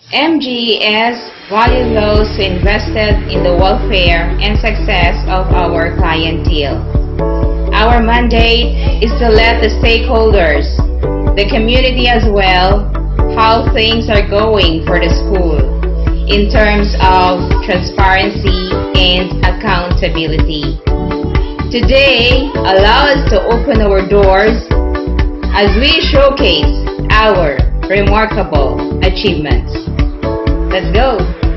MGES values those who invested in the welfare and success of our clientele. Our mandate is to let the stakeholders, the community as well, how things are going for the school in terms of transparency and accountability. Today, allow us to open our doors as we showcase our remarkable achievements. Let's go!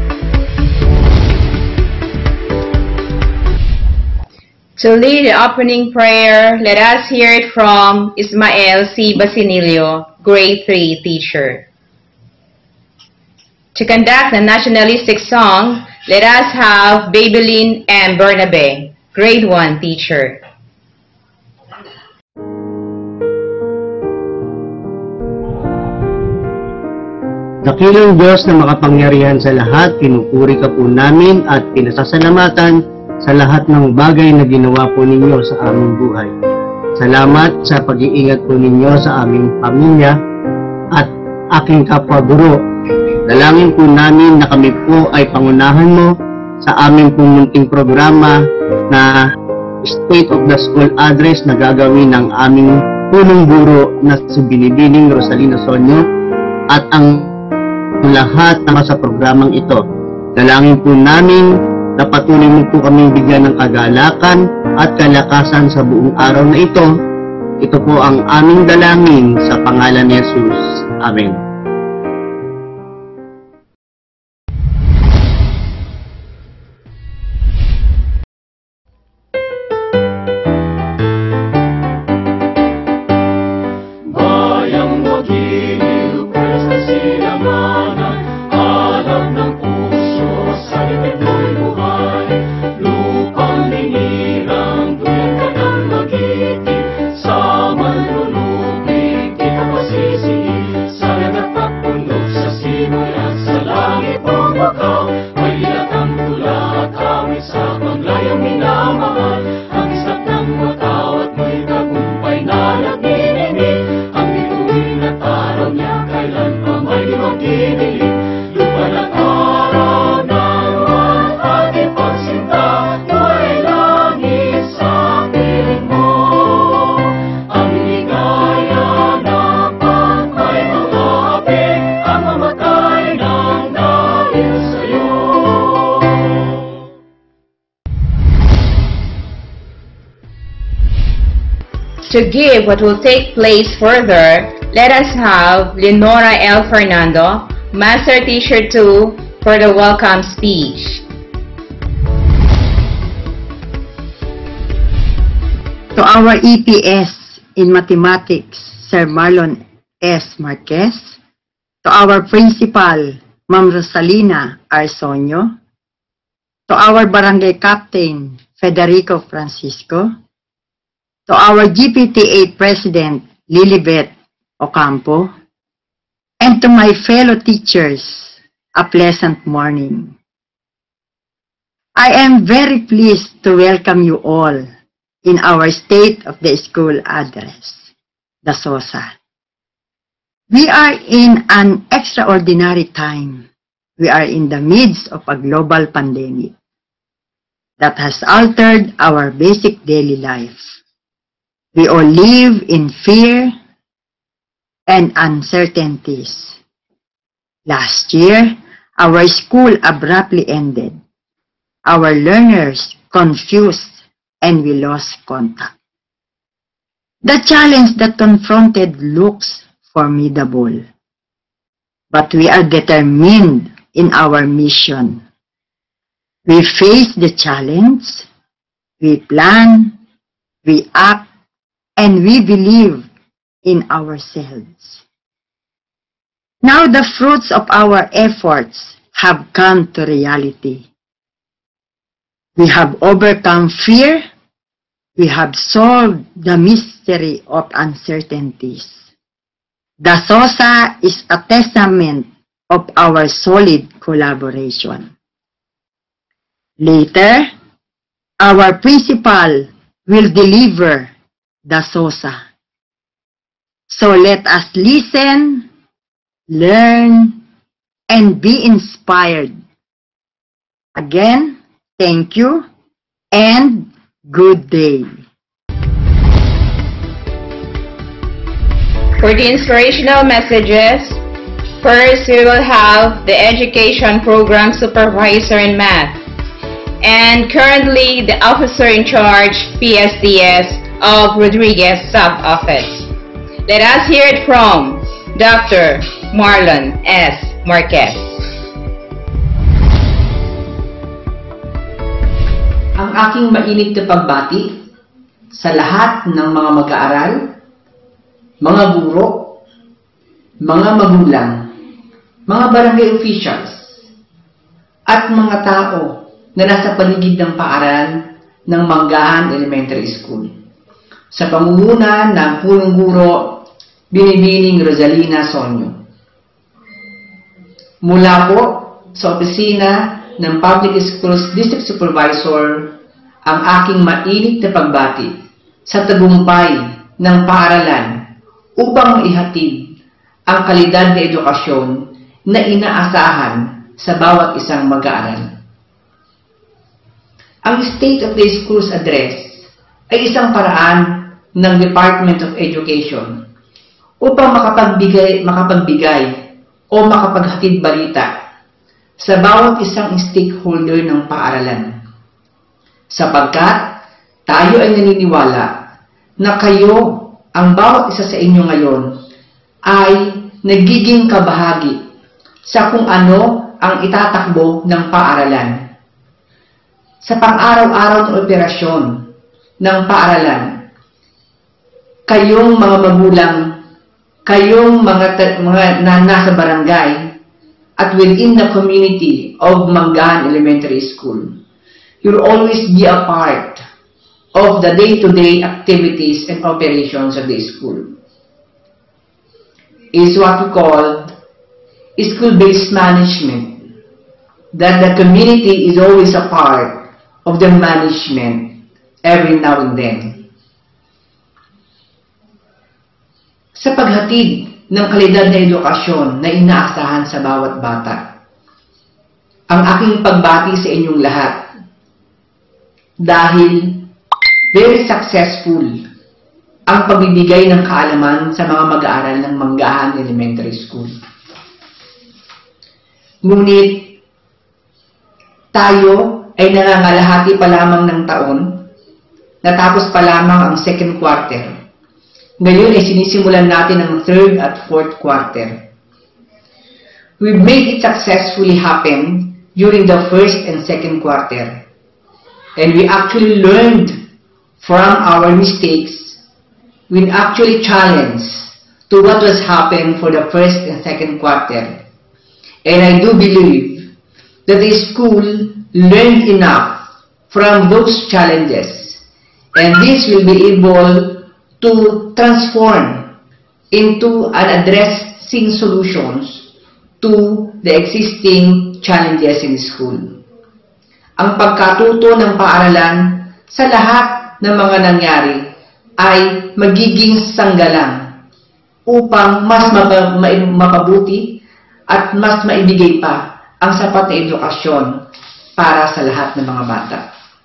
To lead the opening prayer, let us hear it from Ismael C. Basinilio, Grade 3 teacher. To conduct the nationalistic song, let us have Babylin M. Bernabe, Grade 1 teacher. Dakilang Diyos na makapangyarihan sa lahat, pinupuri ka po namin at pinasasalamatan sa lahat ng bagay na ginawa po ninyo sa aming buhay. Salamat sa pag-iingat po ninyo sa aming pamilya at aking kapwa guro. Dalangin po namin na kami po ay pangunahan mo sa aming pumunting programa na State of the School Address na gagawin ng aming punong guro na si Binibining Rosalina Sonyo at ang lahat na sa programang ito. Dalangin po namin na patuloy mo po kaming bigyan ng kagalakan at kalakasan sa buong araw na ito. Ito po ang aming dalangin sa pangalan ni Jesus. Amen. To give what will take place further, let us have Leonora L. Fernando, Master Teacher 2, for the welcome speech. To our EPS in Mathematics, Sir Marlon S. Marquez. To our Principal, Ma'am Rosalina Arsonio. To our Barangay Captain, Federico Francisco. To our GPTA President, Lilibet Ocampo, and to my fellow teachers, a pleasant morning. I am very pleased to welcome you all in our State of the School Address, the SOSA. We are in an extraordinary time. We are in the midst of a global pandemic that has altered our basic daily life. We all live in fear and uncertainties. Last year, our school abruptly ended. Our learners confused and we lost contact. The challenge that confronted looks formidable, but we are determined in our mission. We face the challenge, we plan, we act, and we believe in ourselves. Now the fruits of our efforts have come to reality. We have overcome fear. We have solved the mystery of uncertainties. The SOSA is a testament of our solid collaboration. Later, our principal will deliver the SOSA. So let us listen, learn, and be inspired. Again, thank you and good day. For the inspirational messages, first we will have the Education Program Supervisor in Math, and currently the Officer in Charge, PSDS, of Rodriguez Sub-Office. Let us hear it from Dr. Marlon S. Marquez. Ang aking mainit na pagbati sa lahat ng mga mag-aaral, mga guro, mga magulang, mga barangay officials, at mga tao na nasa paligid ng paaralan ng Manggahan Elementary School. Sa pamumuno ng punong guro, Binibining Rosalina Sonyo. Mula po sa opisina ng Public Schools District Supervisor, ang aking mainit na pagbati sa tagumpay ng paaralan upang maihatid ang kalidad na edukasyon na inaasahan sa bawat isang mag-aaral. Ang State of the Schools Address ay isang paraan ng Department of Education upang makapagbigay o makapaghatid balita sa bawat isang stakeholder ng paaralan. Sapagkat tayo ay naniniwala na kayo, ang bawat isa sa inyo ngayon, ay nagiging kabahagi sa kung ano ang itatakbo ng paaralan. Sa pang-araw-araw na operasyon ng paaralan, kayong mga magulang, kayong mga nasa barangay at within the community of Manggahan Elementary School, you'll always be a part of the day-to-day activities and operations of the school. Is what we call school-based management, that the community is always a part of the management every now and then. Sa paghatid ng kalidad na edukasyon na inaasahan sa bawat bata, ang aking pagbati sa inyong lahat dahil very successful ang pagbibigay ng kaalaman sa mga mag-aaral ng Manggahan Elementary School. Ngunit tayo ay nangangalahati pa lamang ng taon, natapos pa lamang ang second quarter. Ngayon ay sinisimulan natin ang third at fourth quarter. We made it successfully happen during the first and second quarter. And we actually learned from our mistakes. We actually challenged to what was happened for the first and second quarter. And I do believe that the school learned enough from those challenges. And this will be able to transform into an addressing solutions to the existing challenges in school. Ang pagkatuto ng paaralan sa lahat ng mga nangyari ay magiging sanggalang upang mas mapabuti at mas maibigay pa ang sapat na edukasyon para sa lahat ng mga bata.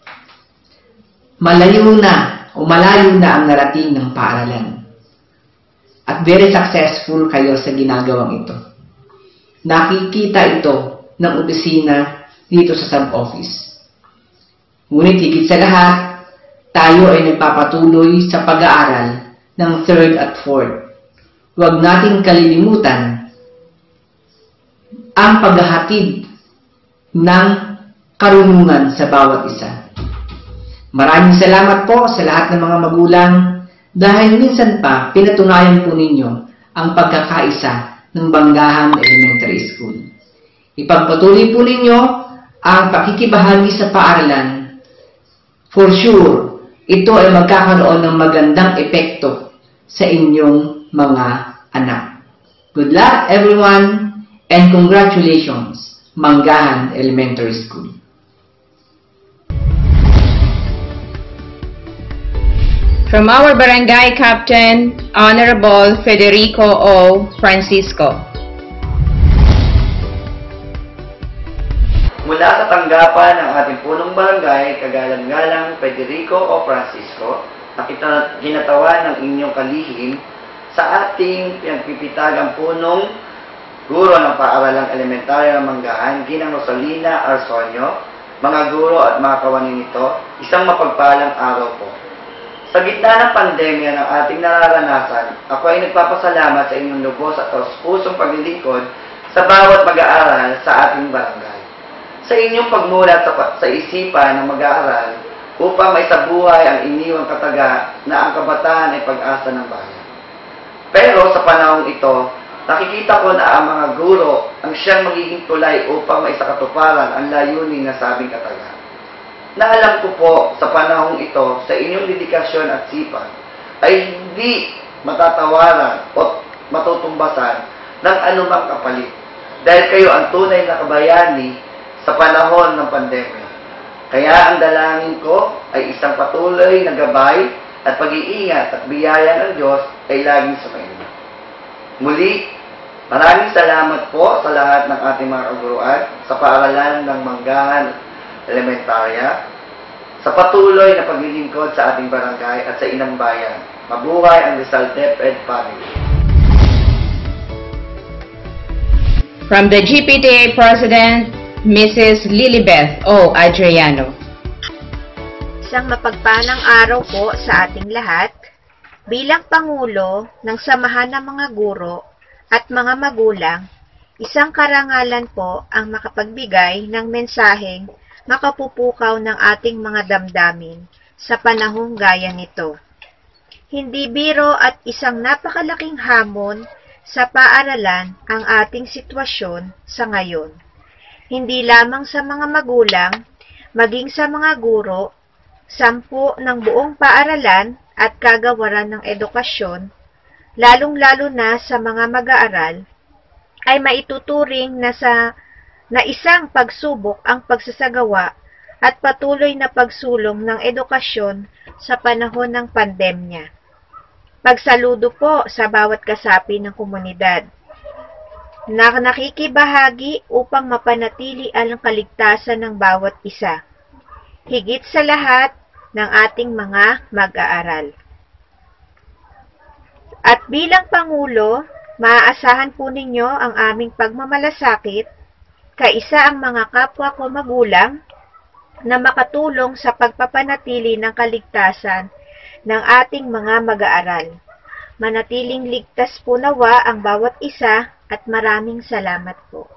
Malayo na ang narating ng paaralan. At very successful kayo sa ginagawang ito. Nakikita ito ng opisina dito sa sub-office. Ngunit higit sa lahat, tayo ay nagpapatuloy sa pag-aaral ng third at fourth. Huwag nating kalilimutan ang paghahatid ng karunungan sa bawat isa. Maraming salamat po sa lahat ng mga magulang dahil minsan pa pinatunayan po ninyo ang pagkakaisa ng Manggahan Elementary School. Ipagpatuloy po ninyo ang pakikibahagi sa paaralan. For sure, ito ay magkakaroon ng magandang epekto sa inyong mga anak. Good luck everyone and congratulations, Manggahan Elementary School. From our Barangay Captain, Honorable Federico O. Francisco. tanggapan ang ating punong barangay, kagalang-galang Federico O. Francisco, na ginatawan ng inyong kalihim sa ating pinagpipitagang punong guro ng paaralang elementarya ng Manggahan, Ginang Rosalina Arsonio, mga guro at mga kawani nito, isang mapagpalang araw po. Sa gitna ng pandemya ng ating nararanasan, ako ay nagpapasalamat sa inyong lubos at taus-pusong paglilingkod sa bawat mag-aaral sa ating barangay. Sa inyong pagmulat sa isipan ng mag-aaral upang maisabuhay ang iniwang kataga na ang kabataan ay pag-asa ng bayan. Pero sa panahong ito, nakikita ko na ang mga guro ang siyang magiging tulay upang maisakatuparan ang layunin na sabing kataga. Naalam ko po sa panahong ito, sa inyong dedikasyon at sipag, ay hindi matatawaran o matutumbasan ng anumang kapalit. Dahil kayo ang tunay na kabayani sa panahon ng pandemya. Kaya ang dalangin ko ay isang patuloy na gabay at pag-iingat at biyaya ng Diyos ay laging sa inyo. Muli, maraming salamat po sa lahat ng ating mga kaguruan sa paaralan ng Manggahan Elementarya, sa patuloy na paglilingkod sa ating barangay at sa inang bayan. Mabuhay ang Rizal DepEd family. From the GPTA President, Mrs. Lilibeth O. Adriano. Isang mapagpalang araw po sa ating lahat. Bilang Pangulo ng Samahan ng mga Guro at mga Magulang, isang karangalan po ang makapagbigay ng mensaheng makapupukaw ng ating mga damdamin sa panahong gaya nito. Hindi biro at isang napakalaking hamon sa paaralan ang ating sitwasyon sa ngayon. Hindi lamang sa mga magulang, maging sa mga guro, sampu ng buong paaralan at kagawaran ng edukasyon, lalong-lalo na sa mga mag-aaral, ay maituturing na isang pagsubok ang pagsasagawa at patuloy na pagsulong ng edukasyon sa panahon ng pandemya. Pagsaludo po sa bawat kasapi ng komunidad na nakikibahagi upang mapanatili ang kaligtasan ng bawat isa, higit sa lahat ng ating mga mag-aaral. At bilang Pangulo, maaasahan po ninyo ang aming pagmamalasakit kaisa ang mga kapwa ko magulang na makatulong sa pagpapanatili ng kaligtasan ng ating mga mag-aaral. Manatiling ligtas po nawa ang bawat isa at maraming salamat po.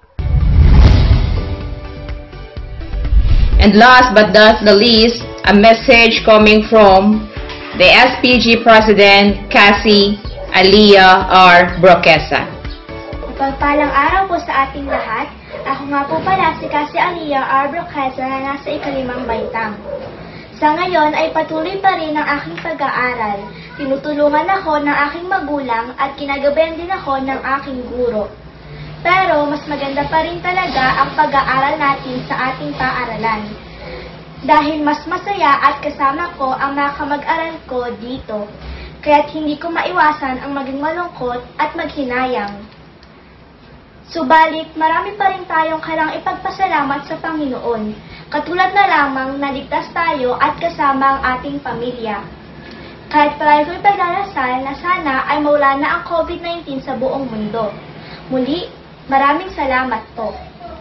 And last but not the least, a message coming from the SPG President, Cassie Alia R. Broquesa. Pagpalang araw po sa ating lahat. Ako nga po pala si Cassie Alia R. Broquesa na nasa ikalimang baitang. Sa ngayon ay patuloy pa rin ang aking pag-aaral. Tinutulungan ako ng aking magulang at kinagabayan din ako ng aking guro. Pero mas maganda pa rin talaga ang pag-aaral natin sa ating paaralan. Dahil mas masaya at kasama ko ang mga kamag-aral ko dito. Kaya't hindi ko maiwasan ang maging malungkot at maghinayang. Subalit, marami pa rin tayong kailangang ipagpasalamat sa Panginoon, katulad na lamang naligtas tayo at kasama ang ating pamilya. Kahit palagi ko'y pagdarasal na sana ay mawala na ang COVID-19 sa buong mundo. Muli, maraming salamat po.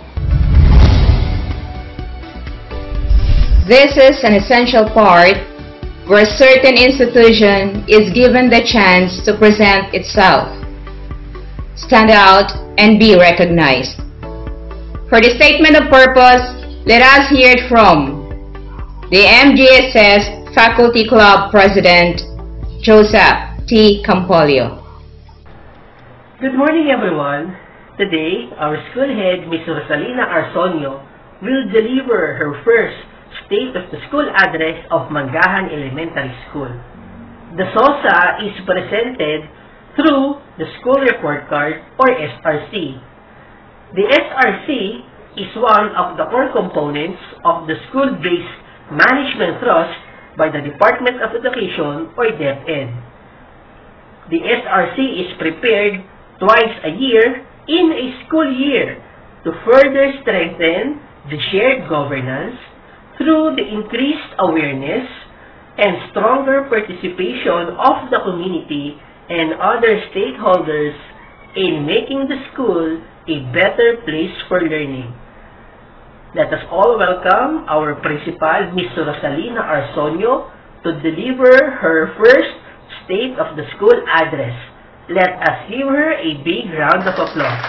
This is an essential part where a certain institution is given the chance to present itself, stand out, and be recognized. For the statement of purpose, let us hear it from the MGSS Faculty Club President, Joseph T. Campolio. Good morning, everyone. Today, our school head, Ms. Rosalina Arsonio, will deliver her first State of the School address of Manggahan Elementary School. The SOSA is presented through the School Report Card or SRC. The SRC is one of the core components of the School-Based Management Trust by the Department of Education or DepEd. The SRC is prepared twice a year in a school year to further strengthen the shared governance through the increased awareness and stronger participation of the community and other stakeholders in making the school a better place for learning. Let us all welcome our principal, Ms. Rosalina Arsonio, to deliver her first State of the School address. Let us give her a big round of applause.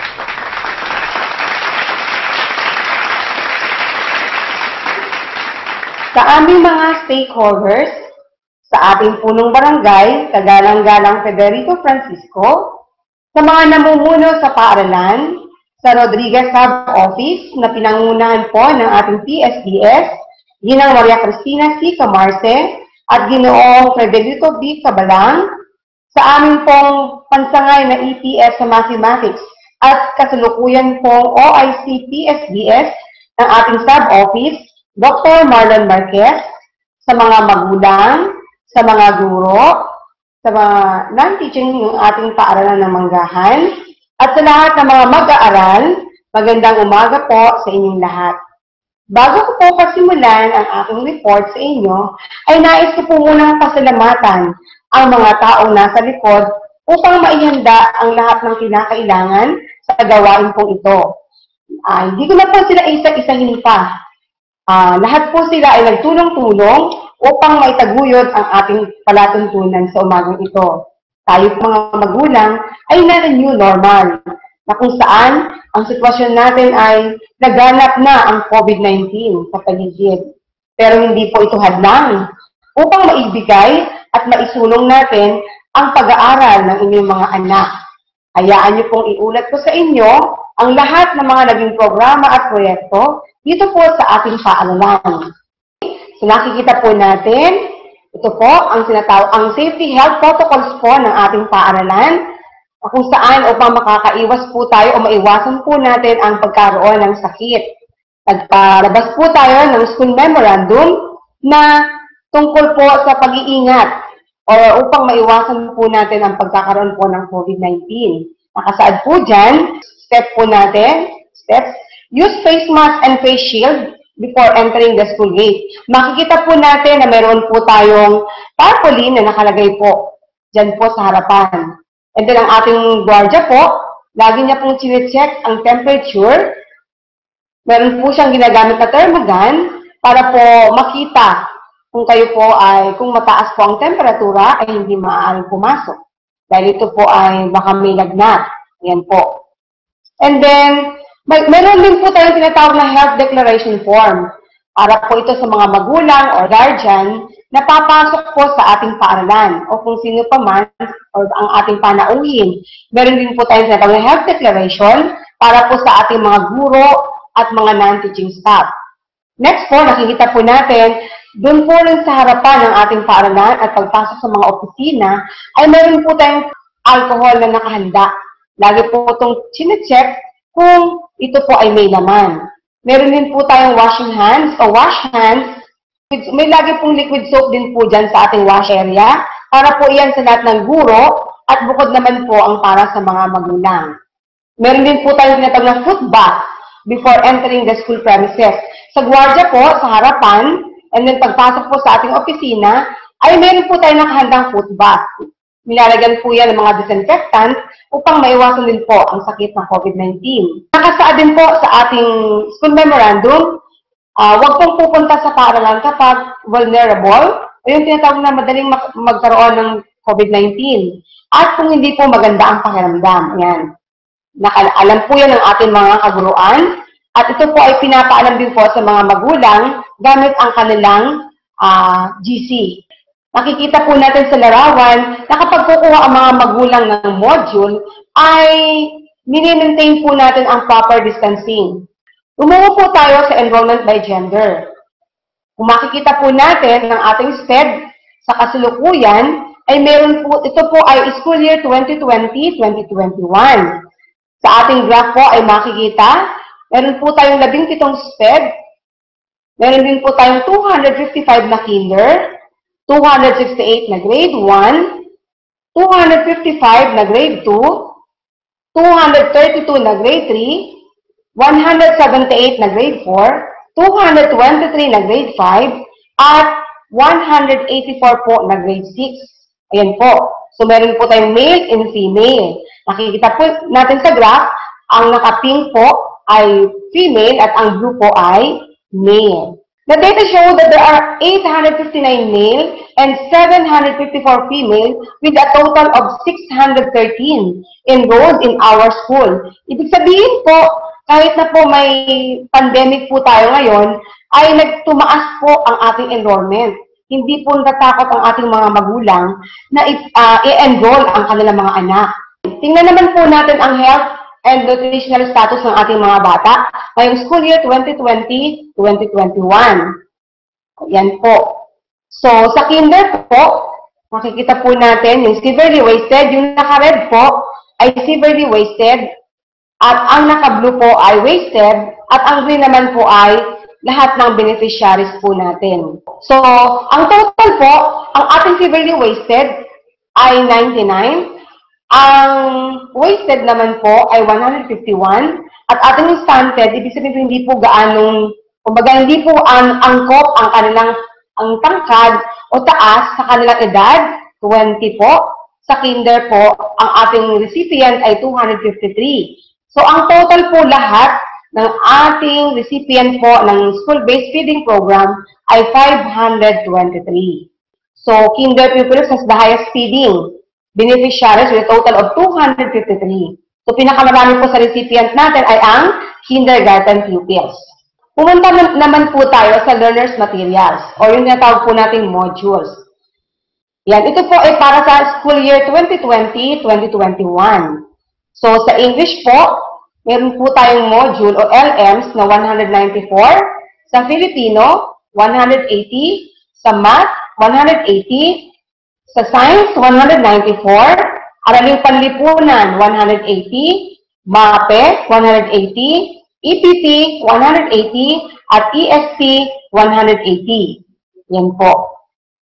Sa aming mga stakeholders, sa ating punong barangay, kagalang-galang Federico Francisco, sa mga namumuno sa paaralan, sa Rodriguez Sub-Office na pinangunahan po ng ating PSDS, Ginang Maria Cristina C. Camarce at Ginoong Frederico B. Cabalang, sa aming pong pansangay na EPS sa Mathematics at kasalukuyan pong OIC PSDS ng ating Sub-Office, Dr. Marlon Marquez, sa mga magulang, sa mga guro, sa mga non-teaching ng ating paaralan ng Manggahan, at sa lahat ng mga mag-aaral, magandang umaga po sa inyong lahat. Bago ko po pasimulan ang aking report sa inyo, ay nais ko po munang pasalamatan ang mga taong nasa likod upang maihanda ang lahat ng kinakailangan sa gawain pong ito. Hindi ko na po sila isa-isahin pa. Lahat po sila ay nagtulong-tulong upang maitaguyod ang ating palatuntunan sa umagang ito. Tayo mga magulang ay nasa new normal, na kung saan ang sitwasyon natin ay naganap na ang COVID-19 sa paligid. Pero hindi po ito hadlang upang maibigay at maisulong natin ang pag-aaral ng inyong mga anak. Hayaan niyo pong iulat ko sa inyo ang lahat ng mga naging programa at proyekto dito po sa ating paaralan. So nakikita po natin, ito po ang ang safety health protocols po ng ating paaralan, kung saan upang makakaiwas po tayo o maiwasan po natin ang pagkaroon ng sakit. Nagparabas po tayo ng school memorandum na tungkol po sa pag-iingat o upang maiwasan po natin ang pagkakaroon po ng COVID-19. Nakasaad po dyan, steps, use face mask and face shield before entering the school gate. Makikita po natin na meron po tayong tarpaulin na nakalagay po dyan po sa harapan. And then ang ating gwardiya po, lagi niya pong chine-check ang temperature. Meron po siyang ginagamit na thermogun para po makita kung kayo po ay, kung mataas po ang temperatura, ay hindi maaaring pumasok. Dahil ito po ay baka may lagnat. Yan po. And then, meron din po tayong tinatawag na health declaration form. Para po ito sa mga magulang o guardian na papasok po sa ating paaralan o kung sino pa man o ang ating panauhin. Meron din po tayong tinatawag na health declaration para po sa ating mga guro at mga non-teaching staff. Next po, nakikita po natin, doon po rin sa harapan ng ating paaralan at pagpasok sa mga opisina, ay meron po tayong alcohol na nakahanda. Lagi po itong chine-check kung ito po ay may laman. Meron din po tayong washing hands o wash hands. May lagi pong liquid soap din po dyan sa ating wash area para po iyan sa lahat ng guro at bukod naman po ang para sa mga magulang. Meron din po tayong tinatawag na foot bath before entering the school premises. Sa gwardiya po, sa harapan, and then pagpasok po sa ating opisina, ay meron po tayong nakahandang foot bath. Nilalagyan po yan ng mga disinfectant upang maiwasan din po ang sakit ng COVID-19. Nakasaad din po sa ating school memorandum, huwag pong pupunta sa paaralan kapag vulnerable o yung tinatawag na madaling magkaroon ng COVID-19 at kung hindi po maganda ang pakiramdam. Yan. Alam po yan ng ating mga kaguruan at ito po ay pinapaalam din po sa mga magulang gamit ang kanilang GC. Nakikita po natin sa larawan na kapag kukuha ang mga magulang ng module, ay mini-maintain po natin ang proper distancing. Umuwi po tayo sa enrollment by gender. Kung makikita po natin ng ating SPED sa kasalukuyan, ay meron po, ito po ay school year 2020-2021. Sa ating graph po ay makikita, meron po tayong 17 SPED, meron din po tayong 255 na kinder, 268 na grade 1, 255 na grade 2, 232 na grade 3, 178 na grade 4, 223 na grade 5, at 184 po na grade 6. Ayan po. So, meron po tayong male and female. Nakikita po natin sa graph, ang naka-pink po ay female at ang blue po ay male. The data show that there are 859 male and 754 female with a total of 613 enrolled in our school. Ibig sabihin po, kahit na po may pandemic po tayo ngayon, ay nagtumaas po ang ating enrollment. Hindi po natatakot ang ating mga magulang na i-enroll ang kanilang mga anak. Tingnan naman po natin ang health and nutritional status ng ating mga bata ngayong school year 2020-2021. Yan po. So, sa kinder po, makikita po natin yung severely wasted. Yung naka-red po ay severely wasted at ang naka-blue po ay wasted at ang green naman po ay lahat ng beneficiaries po natin. So, ang total po, ang ating severely wasted ay 99. Ang wasted naman po ay 151 at ating stunted, ibig sabihin hindi po gaanong, kumbaga hindi po angkop ang kanilang tangkad o taas sa kanilang edad, 20 po. Sa kinder po, ang ating recipient ay 253. So, ang total po lahat ng ating recipient po ng school-based feeding program ay 523. So, kinder pupils has the highest feeding beneficiaries with a total of 253. So, pinakamarami po sa recipient natin ay ang kindergarten pupils. Pumunta naman po tayo sa learner's materials o yung tinatawag po nating modules. Yan, ito po ay para sa school year 2020-2021. So, sa English po, meron po tayong module o LMs na 194, sa Filipino, 180, sa Math, 180, sa Science, 194, Araling Panlipunan, 180, MAPE, 180, EPP, 180, at ESP, 180. Yan po.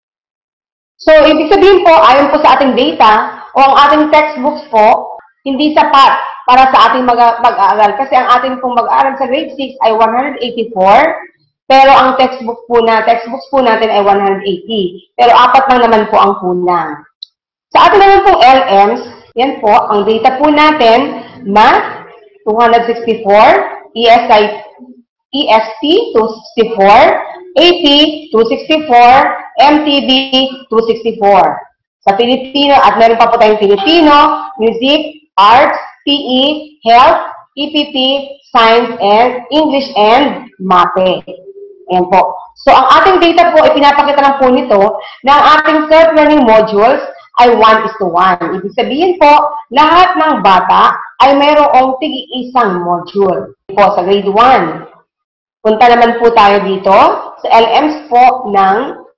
So, ibig sabihin po, ayon po sa ating data, o ang ating textbooks po, hindi sapat para sa ating mag-aaral. Kasi ang ating pong mag-aaral sa grade 6 ay 184, pero ang textbooks po natin ay 180. Pero 4 lang naman po ang kulang. Sa ating naman pong LMs, yan po, ang data po natin, Math, 264, ESP, 264, AP, 264, MTB, 264. Sa Filipino, at meron pa po tayong Filipino, Music, Arts, PE, Health, EPP, Science, and English, and MAPE. Ayan po. So, ang ating data po, ipinapakita lang po nito na ang ating self-learning modules ay 1:1. Ibig sabihin po, lahat ng bata ay mayroong tig-iisang module. Po, sa grade 1. Punta naman po tayo dito sa LMs po ng,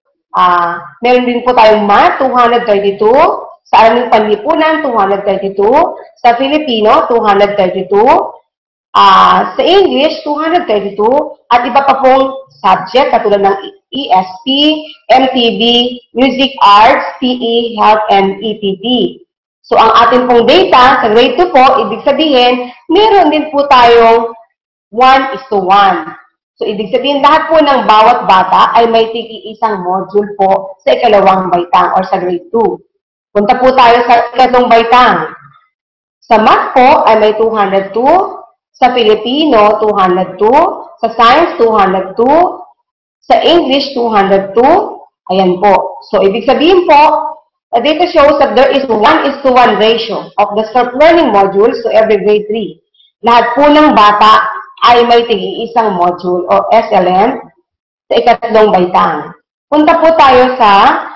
meron din po tayong Math, 232, sa Araling Panlipunan, 232, sa Filipino, 232, sa English, 232, at iba pa pong subject katulad ng ESP, MTB, Music, Arts, PE, Health, and EPP. So, ang ating pong data sa grade 2 po, ibig sabihin, meron din po tayong 1:1. So, ibig sabihin, lahat po ng bawat bata ay may tig-iisang module po sa ikalawang baitang or sa grade 2. Punta po tayo sa ikatlong baitang. Sa Math po ay may 202, sa Filipino, 202, sa Science, 202, sa English, 202. Ayan po. So, ibig sabihin po, the data shows that there is 1:1 ratio of the self-learning modules to every grade 3. Lahat po ng bata ay may tig-iisang module o SLM sa ikatlong baitang. Punta po tayo sa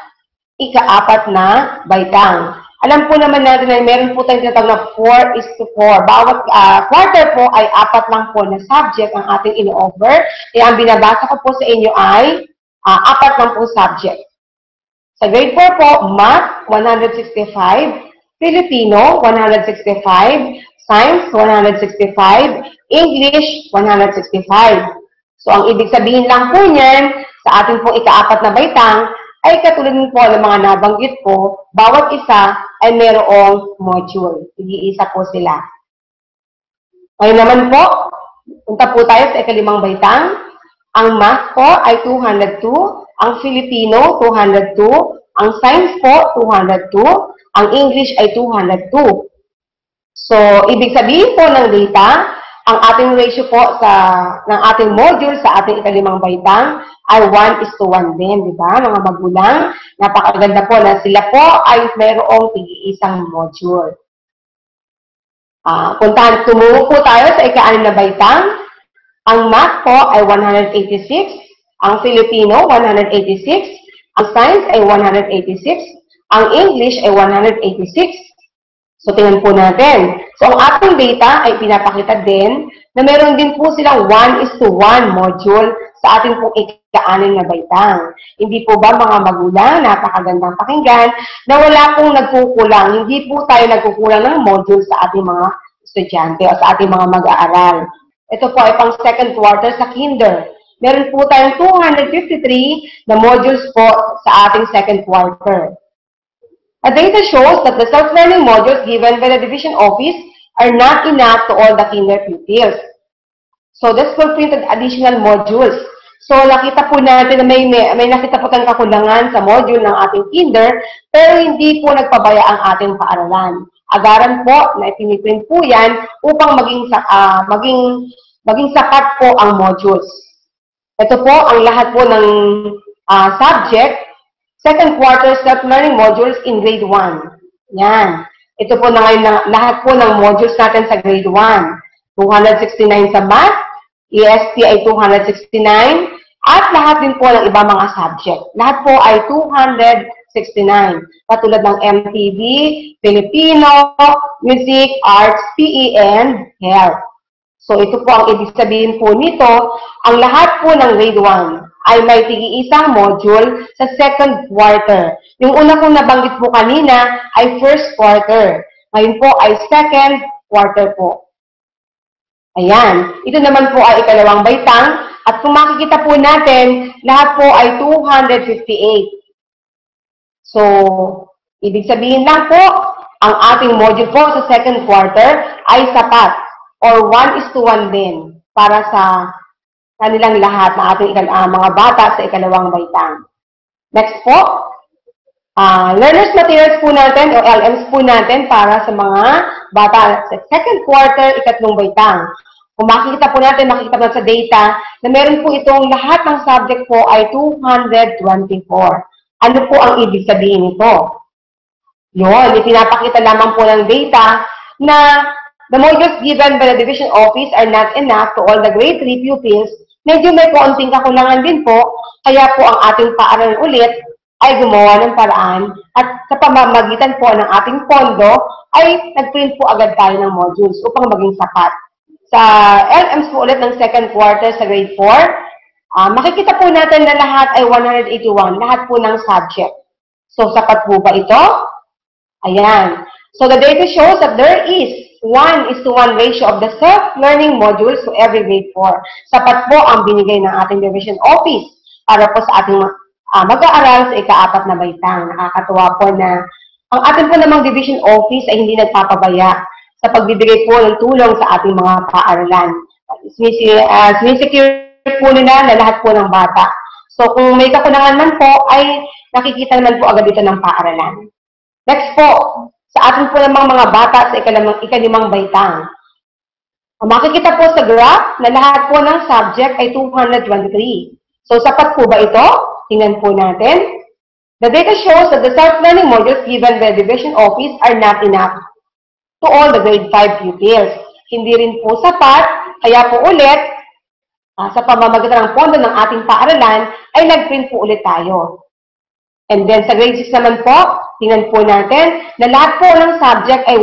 ika-4 na baitang. Alam po naman natin na meron po tayong tinatawag na 4:4. Bawat quarter po ay 4 lang po na subject ang ating in-offer. Kaya ang binabasa ko po sa inyo ay 4 lang po subject. Sa grade 4 po, Math, 165, Filipino, 165, Science, 165, English, 165. So, ang ibig sabihin lang po niyan, sa ating pong ika-4 na baitang, ay katulad po ng mga nabanggit ko, bawat isa ay mayroong module. Igi-isa po sila. Ngayon naman po, punta po tayo sa ika-5 baitang. Ang math po ay 202, ang Filipino 202, ang science po 202, ang English ay 202. So, ibig sabihin po ng data, ang ating ratio po ng ating module sa ating ikalimang baitang ay 1:1 din, di ba? Mga magulang, napakaganda po na sila po ay mayroong tig-iisang module. Tumungo po tayo sa ika-6 na baitang. Ang math po ay 186, ang Filipino 186, ang science ay 186, ang English ay 186. So, tingnan po natin. So, ang ating data ay pinapakita din na meron din po silang 1:1 module sa ating pong ika-6 na baitang. Hindi po ba mga magulang, napakagandang pakinggan, na wala pong nagkukulang. Hindi po tayo nagkukulang ng module sa ating mga estudyante o sa ating mga mag-aaral. Ito po ay pang second quarter sa kinder. Meron po tayong 253 na modules po sa ating second quarter. The data shows that the self-learning modules given by the division office are not enough to all the kinder pupils. So, this will print additional modules. So, nakita po natin na may nakita po tayong kakulangan sa module ng ating kinder, pero hindi po nagpabaya ang ating paaralan. Agaran po na ipiniprint po yan upang maging sapat po ang modules. Ito po ang lahat po ng subject, second quarter self-learning modules in grade 1. Yan. Ito po na ngayon lahat po ng modules natin sa grade 1. 269 sa math, ESP ay 269, at lahat din po ng ibang mga subject. Lahat po ay 269. Katulad ng MTV, Filipino, Music, Arts, PE, and Health. So, ito po ang ibig sabihin po nito, ang lahat po ng grade 1 ay may tig-iisang module sa second quarter. Yung una kong nabanggit po kanina ay first quarter. Ngayon po ay second quarter po. Ayan. Ito naman po ay ikalawang baitang. At kung makikita po natin, lahat po ay 258. So, ibig sabihin lang po, ang ating module po sa second quarter ay sapat or 1:1 din para sa kanilang lahat na ating mga bata sa ikalawang baitang. Next po, learners materials po natin o LMs po natin para sa mga bata sa second quarter, ikatlong baitang. Kung makikita po natin, makikita po sa data na meron po itong lahat ng subject po ay 224. Ano po ang ibig sabihin nito? Yun, ipinapakita lamang po ng data na the modules given by the division office are not enough to all the grade 3 pupils. Medyo may kaunting kakulangan din po, kaya po ang ating paaralan ulit ay gumawa ng paraan at sa pamamagitan po ng ating pondo ay nag-print po agad tayo ng modules upang maging sapat. Sa LMs po ulit ng second quarter sa grade 4, makikita po natin na lahat ay 181, lahat po ng subject. So, sapat po ba ito? Ayan. So, the data shows that there is 1:1 ratio of the self-learning modules to every grade 4. Sapat po ang binigay ng ating division office para po sa ating mag-aaral sa ika-4 na baitang. Nakakatuwa po na ang ating po namang division office ay hindi nagpapabaya sa pagbibigay po ng tulong sa ating mga paaralan. Sinisecure po nila na lahat po ng bata. So, kung may kakulangan man po, ay nakikita naman po agad ito ng paaralan. Next po, sa ating po namang mga bata sa ikalimang baitang. Makikita po sa graph na lahat po ng subject ay 223. So, sapat po ba ito? Tingnan po natin. The data shows that the self-learning modules given by the division office are not enough to all the grade 5 pupils. Hindi rin po sapat, kaya po ulit, sa pamamagitan ng pondo ng ating paaralan, ay nag-print po ulit tayo. And then sa grade 6 naman po, tingnan po natin na lahat po ng subject ay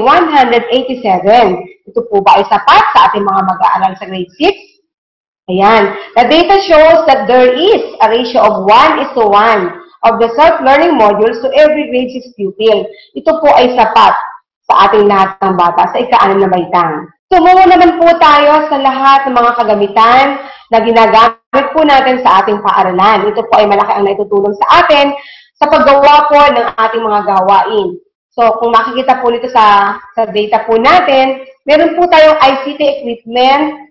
187. Ito po ba ay sapat sa ating mga mag-aaral sa grade 6? Ayan. The data shows that there is a ratio of 1:1 of the self-learning modules to every grade 6 pupil. Ito po ay sapat sa ating lahat ng bata sa ika-6 na baitang. Tumungo naman po tayo sa lahat ng mga kagamitan na ginagamit po natin sa ating paaralan. Ito po ay malaki ang naitutulong sa atin sa paggawa po ng ating mga gawain. So, kung makikita po nito sa data po natin, meron po tayong ICT equipment,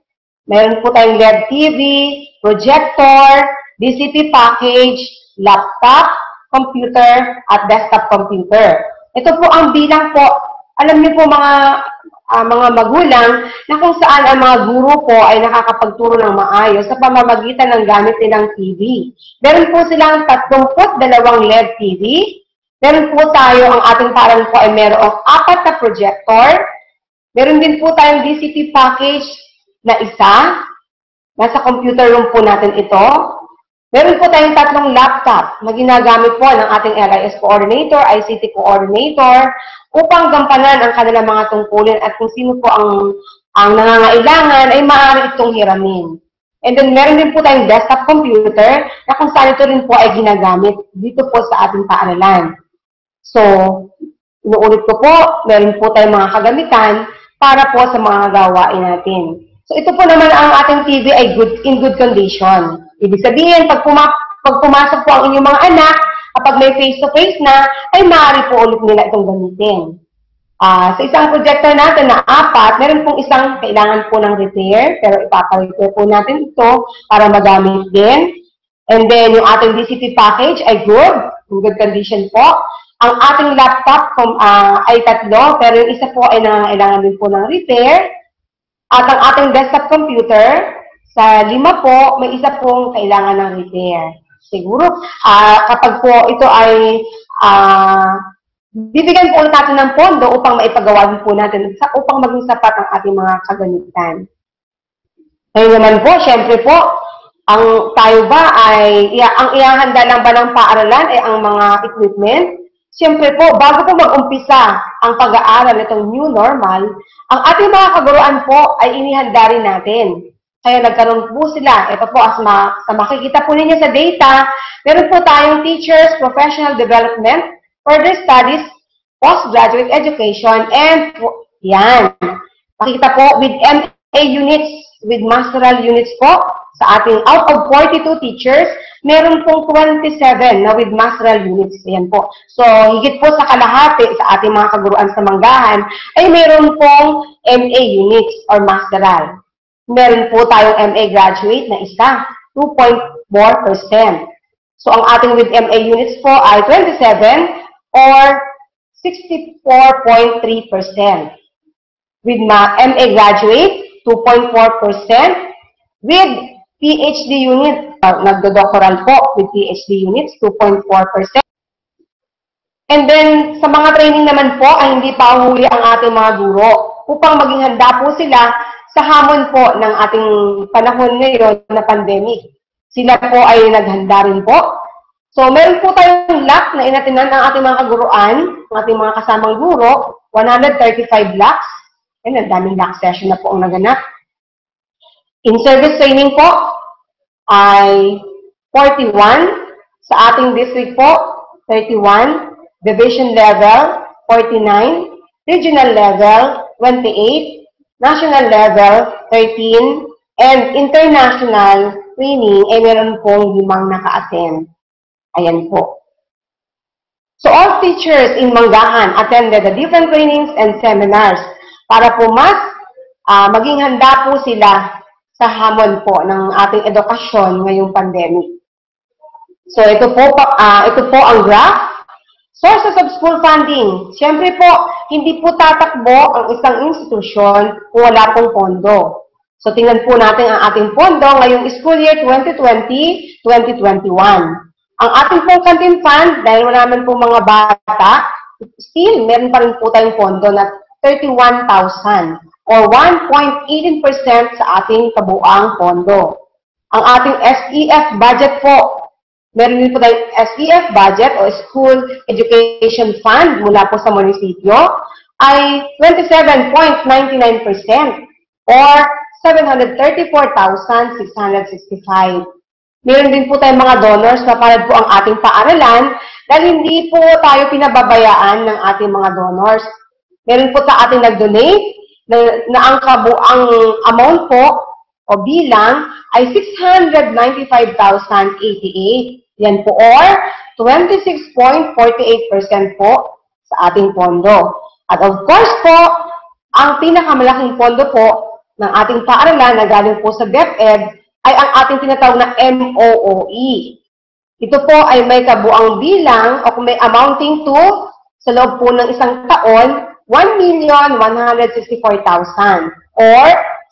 Meron po tayong LED TV, projector, DCP package, laptop, computer, at desktop computer. Ito po ang bilang po. Alam niyo po mga magulang na kung saan ang mga guro po ay nakakapagturo ng maayos sa pamamagitan ng gamit nilang TV. Meron po silang 32 LED TV. Meron po tayo, ang ating paaralan po ay merong 4 na projector. Meron din po tayong DCP package na isa. Nasa computer room po natin ito. Meron po tayong 3 laptop na ginagamit po ng ating LIS coordinator, ICT coordinator, upang gampanan ang kanilang mga tungkulin at kung sino po ang nangangailangan ay maaari itong hiramin. And then meron din po tayong desktop computer na kung saan ito rin po ay ginagamit dito po sa ating paaralan. So, inuulit ko po, meron po tayong mga kagamitan para po sa mga gawain natin. So, ito po naman ang ating TV ay in good condition. Ibig sabihin, pag pumasok po ang inyong mga anak, kapag may face-to-face na, ay maaari po ulit nila itong gamitin. Sa isang projector natin na 4, meron pong isang kailangan po ng repair, pero ipaparepair po natin ito para magamit din. And then, yung ating DCP package ay good, in good condition po. Ang ating laptop ay 3, pero yung isa po ay nangangailangan din po ng repair. At ang ating desktop computer, sa 5 po, may isa pong kailangan ng repair. Siguro, kapag po ito ay bibigyan po natin ng pondo upang maipagawa din po natin upang maging sapat ang ating mga kagamitan. Ngayon naman po, syempre po, tayo ba ay, ang ihahanda lang ba ng paaralan ay ang mga equipment? Siyempre po, bago po mag-umpisa ang pag-aaral itong new normal, ang ating mga kaguruan po ay inihanda rin natin. Kaya nagkaroon po sila. Ito po, sa makikita po ninyo sa data, meron po tayong teachers, professional development, further studies, postgraduate education, and yan. Makikita po with MA units, with masteral units po, sa ating out of 42 teachers, meron pong 27 na with masteral units. Ayan po. So, higit po sa kalahati sa ating mga kaguruan sa Manggahan, ay meron pong MA units or masteral. Meron po tayong MA graduate na isa, 2.4%. So, ang ating with MA units po ay 27 or 64.3%. With MA graduate, 2.4%. With PhD unit, nagdo-doctoral po with PhD units, 2.4%. And then, sa mga training naman po, ay hindi pa uhuli ang ating mga guro upang maging handa po sila sa hamon po ng ating panahon ngayon na pandemic. Sila po ay naghanda rin po. So, meron po tayong LAC na inatinan ng ating mga kaguruan, ng ating mga kasamang guro, 135 LACs. And ang daming LAC session na po ang naganap. In-service training po ay 41. Sa ating district po, 31. Division level, 49. Regional level, 28. National level, 13. And international training ay meron pong 5 naka-attend. Ayan po. So all teachers in Manggahan attended the different trainings and seminars para po mas maging handa po sila sa hamon po ng ating edukasyon ngayong pandemic. So ito po ang graph. Sources of school funding. Siyempre po, hindi po tatakbo ang isang institusyon kung wala pong pondo. So tingnan po natin ang ating pondo ngayong school year 2020-2021. Ang ating pong canteen fund, dahil wala naman po mga bata, still meron pa rin po tayong pondo na 31,000 or 1.18% sa ating kabuang pondo. Ang ating SEF budget po, meron din po tayong SEF budget o School Education Fund mula po sa munisipyo ay 27.99% or 734,665. Meron din po tayong mga donors na palad po ang ating paaralan dahil hindi po tayo pinababayaan ng ating mga donors. Meron po sa ating nag-donate na ang kabuang amount po o bilang ay 695,088. Yan po or 26.48% po sa ating pondo. At of course po, ang pinakamalaking pondo po ng ating paaralan na galing po sa DepEd ay ang ating tinatawag na MOOE. Ito po ay may kabuang bilang o may amounting to sa loob po ng isang taon, 1,164,000 or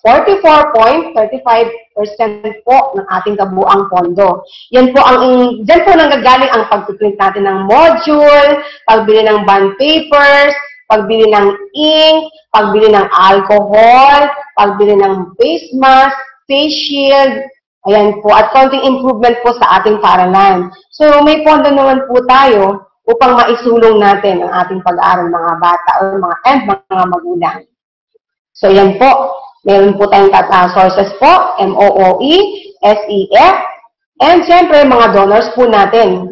44.35% po ng ating kabuang pondo. Yan po dyan po nanggagaling ang pagpiprint natin ng module, pagbili ng bond papers, pagbili ng ink, pagbili ng alcohol, pagbili ng face mask, face shield, ayan po, at konting improvement po sa ating paaralan. So, may pondo naman po tayo upang maisulong natin ang ating pag-aaral mga bata o mga magulang. So, yan po. Meron po tayong sources po, MOOE, SEF, and siyempre, mga donors po natin.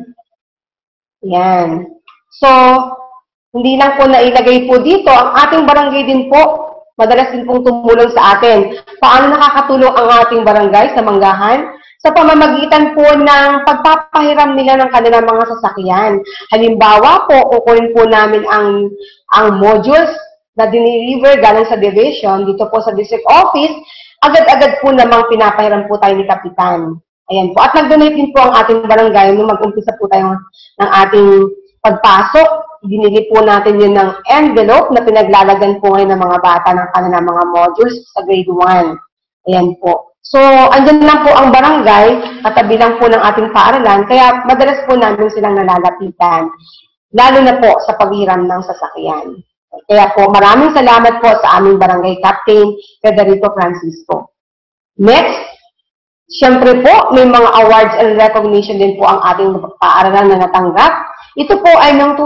Yan. So, hindi lang po nailagay po dito, ang ating barangay din po, madalas din pong tumulong sa atin. Paano nakakatulong ang ating barangay sa Manggahan? Sa pamamagitan po ng pagpapahiram nila ng kanilang mga sasakyan. Halimbawa po, kukunin po namin ang modules na diniliver galing sa division, dito po sa district office, agad-agad po namang pinapahiram po tayo ni Kapitan. Ayan po. At nag-donate din po ang ating barangay nung mag-umpisa po tayo ng ating pagpasok. Binili po natin yun ng envelope na pinaglalagan po ngayon ng mga bata ng kanilang mga modules sa grade 1. Ayan po. So, andyan lang po ang barangay, katabi lang po ng ating paaralan, kaya madalas po namin silang nalalapitan, lalo na po sa paghiram ng sasakyan. Kaya po, maraming salamat po sa aming barangay captain, Federico Francisco. Next, siyempre po, may mga awards and recognition din po ang ating paaralan na natanggap. Ito po ay noong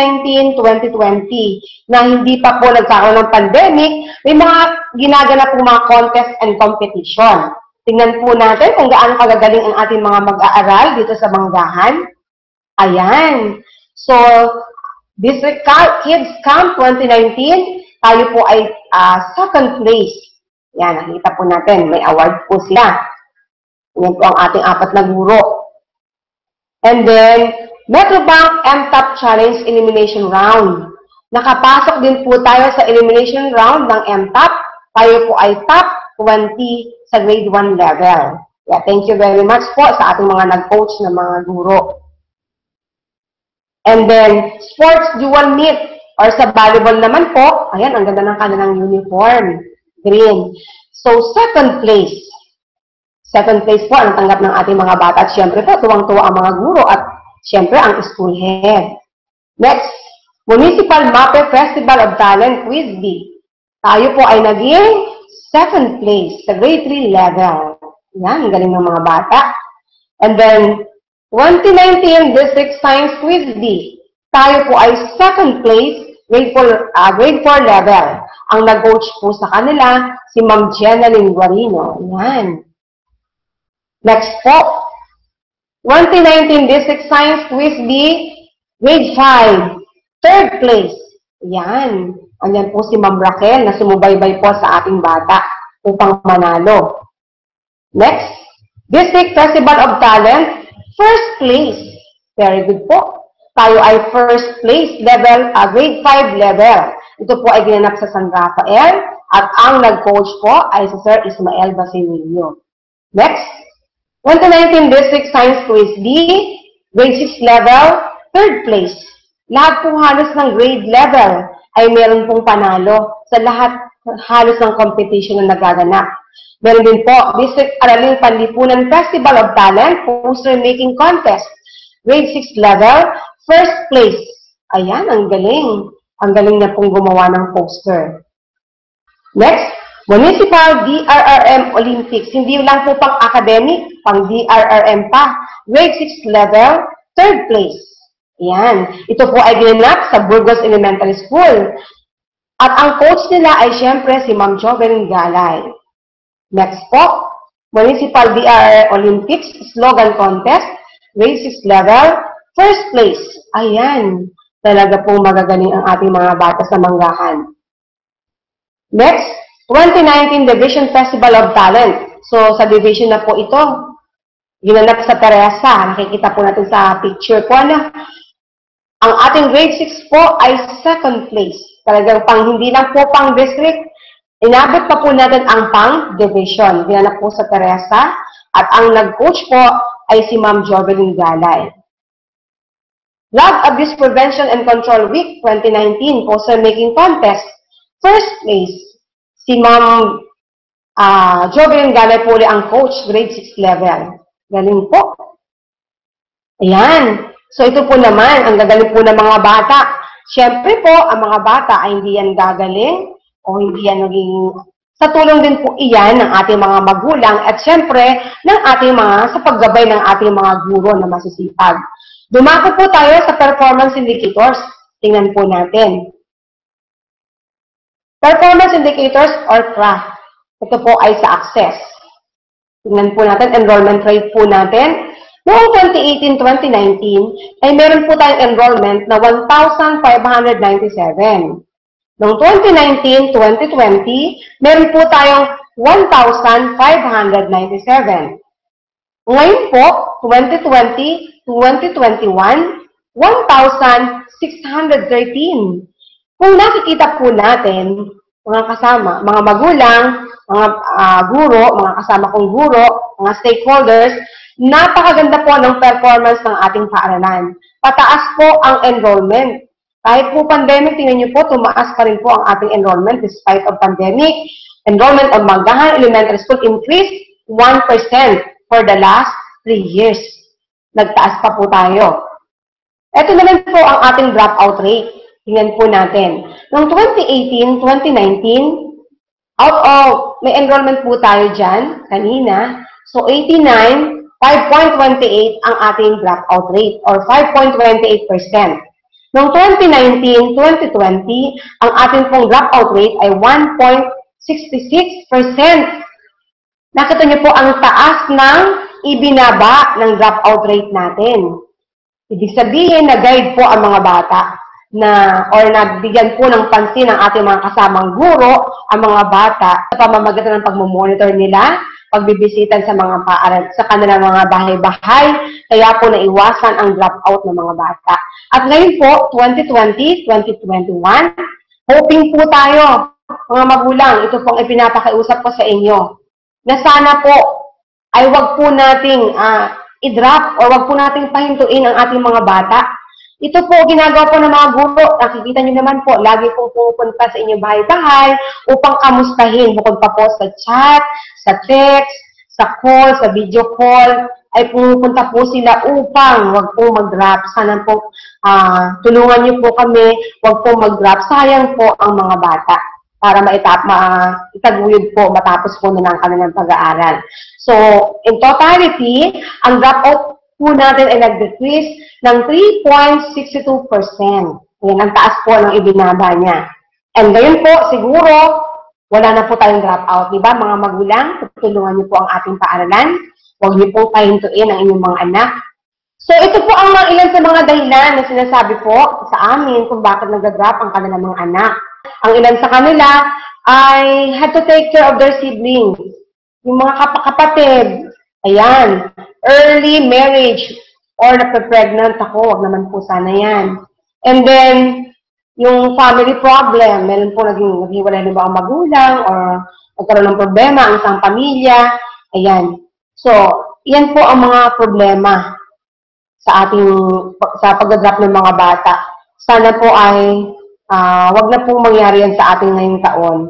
2019-2020 na hindi pa po nagkakaroon ng pandemic, may mga ginaganap po mga contest and competition. Tingnan po natin kung gaano kagagaling ang ating mga mag-aaral dito sa Manggahan. Ayan. So, District Kids Camp 2019, tayo po ay second place. Yan, nakita po natin, may award po sila. Yan po ang ating 4 na guro. And then, Metrobank MTOP Challenge Elimination Round. Nakapasok din po tayo sa elimination round ng MTOP. Tayo po ay top 20 sa grade 1 level. Yeah, thank you very much po sa ating mga nag-coach na mga guro. And then, sports dual meet or sa volleyball naman po, ayan, ang ganda ng kanilang uniform, green. So, second place. Second place po ang tanggap ng ating mga bata. At syempre po, tuwang-tuwa ang mga guro at syempre ang school head. Next, Municipal MAPE Festival of Talent Quiz B. Tayo po ay naging second place sa grade 3 level. Yan, ang galing ng mga bata. And then, 2019 District Science Quiz B. Tayo po ay second place, grade 4 level. Ang nag-coach po sa kanila, si Ma'am Jenaline Guarino. Yan. Next po, 2019 District Science Quiz B, grade 5, third place. Yan. Andyan po si Ma'am Raquel na sumubaybay po sa ating bata upang manalo. Next, District Festival of Talent, first place. Very good po. Tayo ay first place level, grade 5 level. Ito po ay ginanap sa San Rafael at ang nag-coach po ay si Sir Ismael Basilio. Next, 2019 District Science Quiz B, grade 6 level, third place. Lahat po halos ng grade level ay meron pong panalo sa lahat halos ng competition na nagaganap. Meron din po, District Araling Panlipunan Festival of Talent, Poster Making Contest, grade 6 level, first place. Ayan, ang galing. Ang galing na pong gumawa ng poster. Next, Municipal DRRM Olympics. Hindi lang po pang academic, pang DRRM pa. Grade 6 level, third place. Ayan. Ito po ay ginanap sa Burgos Elementary School. At ang coach nila ay siyempre si Ma'am Jovelyn Galay. Next po, Municipal DRRM Olympics Slogan Contest, grade 6 level, first place. Ayan. Talaga pong magagaling ang ating mga bata sa Manggahan. Next, 2019 Division Festival of Talent. So, sa division na po ito, ginanap sa Teresa. Nakikita po natin sa picture po na ang ating grade 6 po ay second place. Talagang hindi lang po pang district, Inabot pa po natin ang pang-division. Ginanap po sa Teresa at ang nag-coach po ay si Ma'am Jovelyn Galay. Drug Abuse Prevention and Control Week 2019 poster making contest. First place, si Ma'am Jovelyn Galay po ang coach, grade 6 level. Galing po. Ayan. So ito po naman, ang gagaling po ng mga bata. Siyempre po, ang mga bata ay hindi yan gagaling o hindi yan naging sa tulong din po iyan ng ating mga magulang at siyempre ng ating mga sa paggabay ng ating mga guro na masisipag. Dumako po tayo sa performance indicators. Tingnan po natin. Performance indicators or craft. Ito po ay sa access. Tingnan po natin, enrollment rate po natin. Noong 2018-2019 ay meron po tayong enrollment na 1,597. Noong 2019-2020, meron po tayong 1,597. Ngayon po, 2020-2021, 1,613. Kung nakikita po natin, mga kasama, mga magulang, mga guro, mga kasama kong guro, mga stakeholders, napakaganda po ng performance ng ating paaralan. Pataas po ang enrollment. Kahit po pandemic, tingnan niyo po, tumaas pa rin po ang ating enrollment despite of pandemic. Enrollment of Manggahan Elementary School increased 1% for the last 3 years. Nagtaas pa po tayo. Ito naman po ang ating dropout rate. Tingnan po natin. Noong 2018-2019, out of, may enrollment po tayo dyan, kanina. So, 89, 5.28 ang ating dropout rate or 5.28%. Noong 2019-2020, ang ating pong dropout rate ay 1.66%. Nakita niyo po ang taas ng ibinaba ng dropout rate natin. Ibig sabihin na guide po ang mga bata na or nagbigyan po ng pansin ng ating mga kasamang guro ang mga bata sa pamamagitan ng pagmumonitor nila, pagbibisitan sa mga sa kanilang mga bahay-bahay, kaya po naiwasan ang dropout ng mga bata. At ngayon po, 2020, 2021, hoping po tayo, mga magulang, ito pong ipinapakiusap ko sa inyo, na sana po ay wag po nating i-drop o wag po nating pahintuin ang ating mga bata. Ito po, ginagawa po ng mga guro. Nakikita nyo naman po, lagi po pupunta sa inyong bahay-bahay upang kamustahin. Bukod pa po sa chat, sa text, sa call, sa video call, ay pupunta po sila upang wag po mag-drop. Sana po tulungan nyo po kami, wag po mag-drop. Sayang po ang mga bata para itaguyod po, matapos po nila ang kanilang pag-aaral. So, in totality, ang dropout po natin ay nag-decrease ng 3.62%. Yan, ang taas po ng ibinaba niya. And ngayon po, siguro, wala na po tayong dropout. Diba, mga magulang, tutulungan niyo po ang ating paaralan. Huwag niyo po pahintuin ang inyong mga anak. So, ito po ang ilan sa mga dahilan na sinasabi po sa amin kung bakit nag-drop ang kanilang mga anak. Ang ilan sa kanila ay had to take care of their siblings. Yung mga kapatid, ayan, early marriage, or nape-pregnant ako, wag naman po sana yan. And then, yung family problem, meron po naghiwalay na ba ang magulang, or nagkaroon ng problema ang isang pamilya, ayan. So, yan po ang mga problema sa pag-drop ng mga bata. Sana po ay, wag na pong mangyari yan sa ating ngayong taon.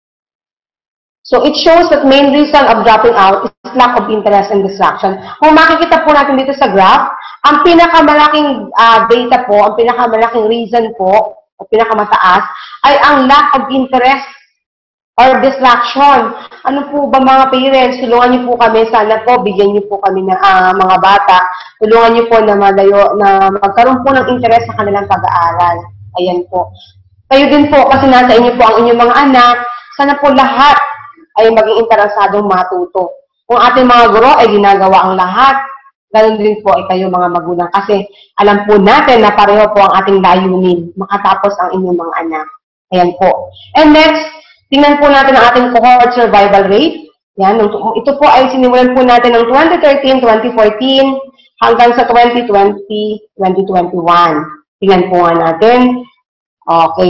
So, it shows that main reason of dropping out is lack of interest and distraction. Kung makikita po natin dito sa graph, ang pinakamalaking data po, ang pinakamalaking reason po, o pinakamataas, ay ang lack of interest or distraction. Ano po ba mga parents? Tulungan niyo po kami, sana po, bigyan niyo po kami ng mga bata. Tulungan niyo po na magkaroon po ng interest sa kanilang pag-aaral. Ayan po. Kayo din po, kasi nasa inyo po ang inyong mga anak, sana po lahat ay maging interesadong matuto. Kung ating mga guro ay ginagawa ang lahat, ganoon din po ay kayo mga magulang. Kasi alam po natin na pareho po ang ating layunin, makatapos ang inyong mga anak. Ayan po. And next, tingnan po natin ang ating cohort survival rate. Yan, ito po ay sinimulan po natin ng 2013, 2014, hanggang sa 2020, 2021. Tingnan po nga natin. Okay.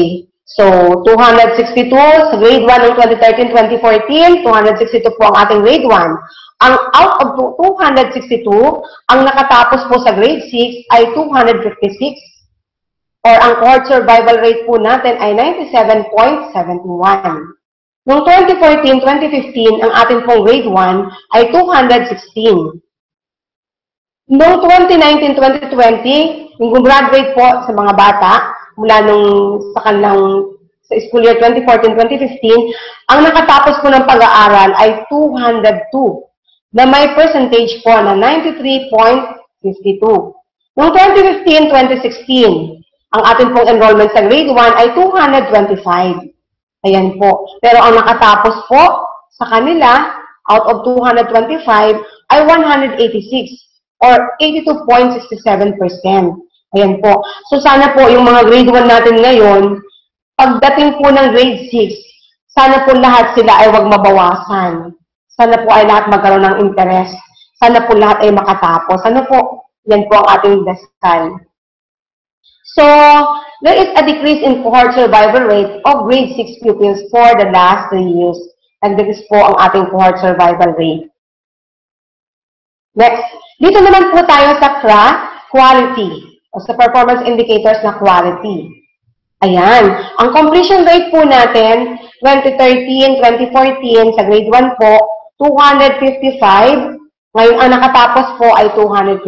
So, 262 sa grade 1 ng 2013-2014, 262 po ang ating grade 1. Ang out of 262, ang nakatapos po sa grade 6 ay 256, or ang cohort survival rate po natin ay 97.71. Noong 2014-2015, ang ating pong grade 1 ay 216. Noong 2019-2020, yung gumraduate po sa mga bata, mula sa school year 2014-2015, ang nakatapos po ng pag-aaral ay 202, na may percentage po na 93.52. Noong 2015-2016, ang ating pong enrollment sa grade 1 ay 225. Ayan po. Pero ang nakatapos po sa kanila, out of 225, ay 186 or 82.67%. Ayan po. So sana po yung mga grade 1 natin ngayon, pagdating po ng grade 6, sana po lahat sila ay wag mabawasan. Sana po ay lahat magkaroon ng interest. Sana po lahat ay makatapos. Sana po, yan po ang ating dasal. So, there is a decrease in cohort survival rate of grade 6 pupils for the last 3 years. Nag-decrease po ang ating cohort survival rate. Next, dito naman po tayo sa quality, o sa performance indicators na quality. Ayan, ang completion rate po natin, 2013-2014, sa grade 1 po, 255. Ngayon, ang nakatapos po ay 250.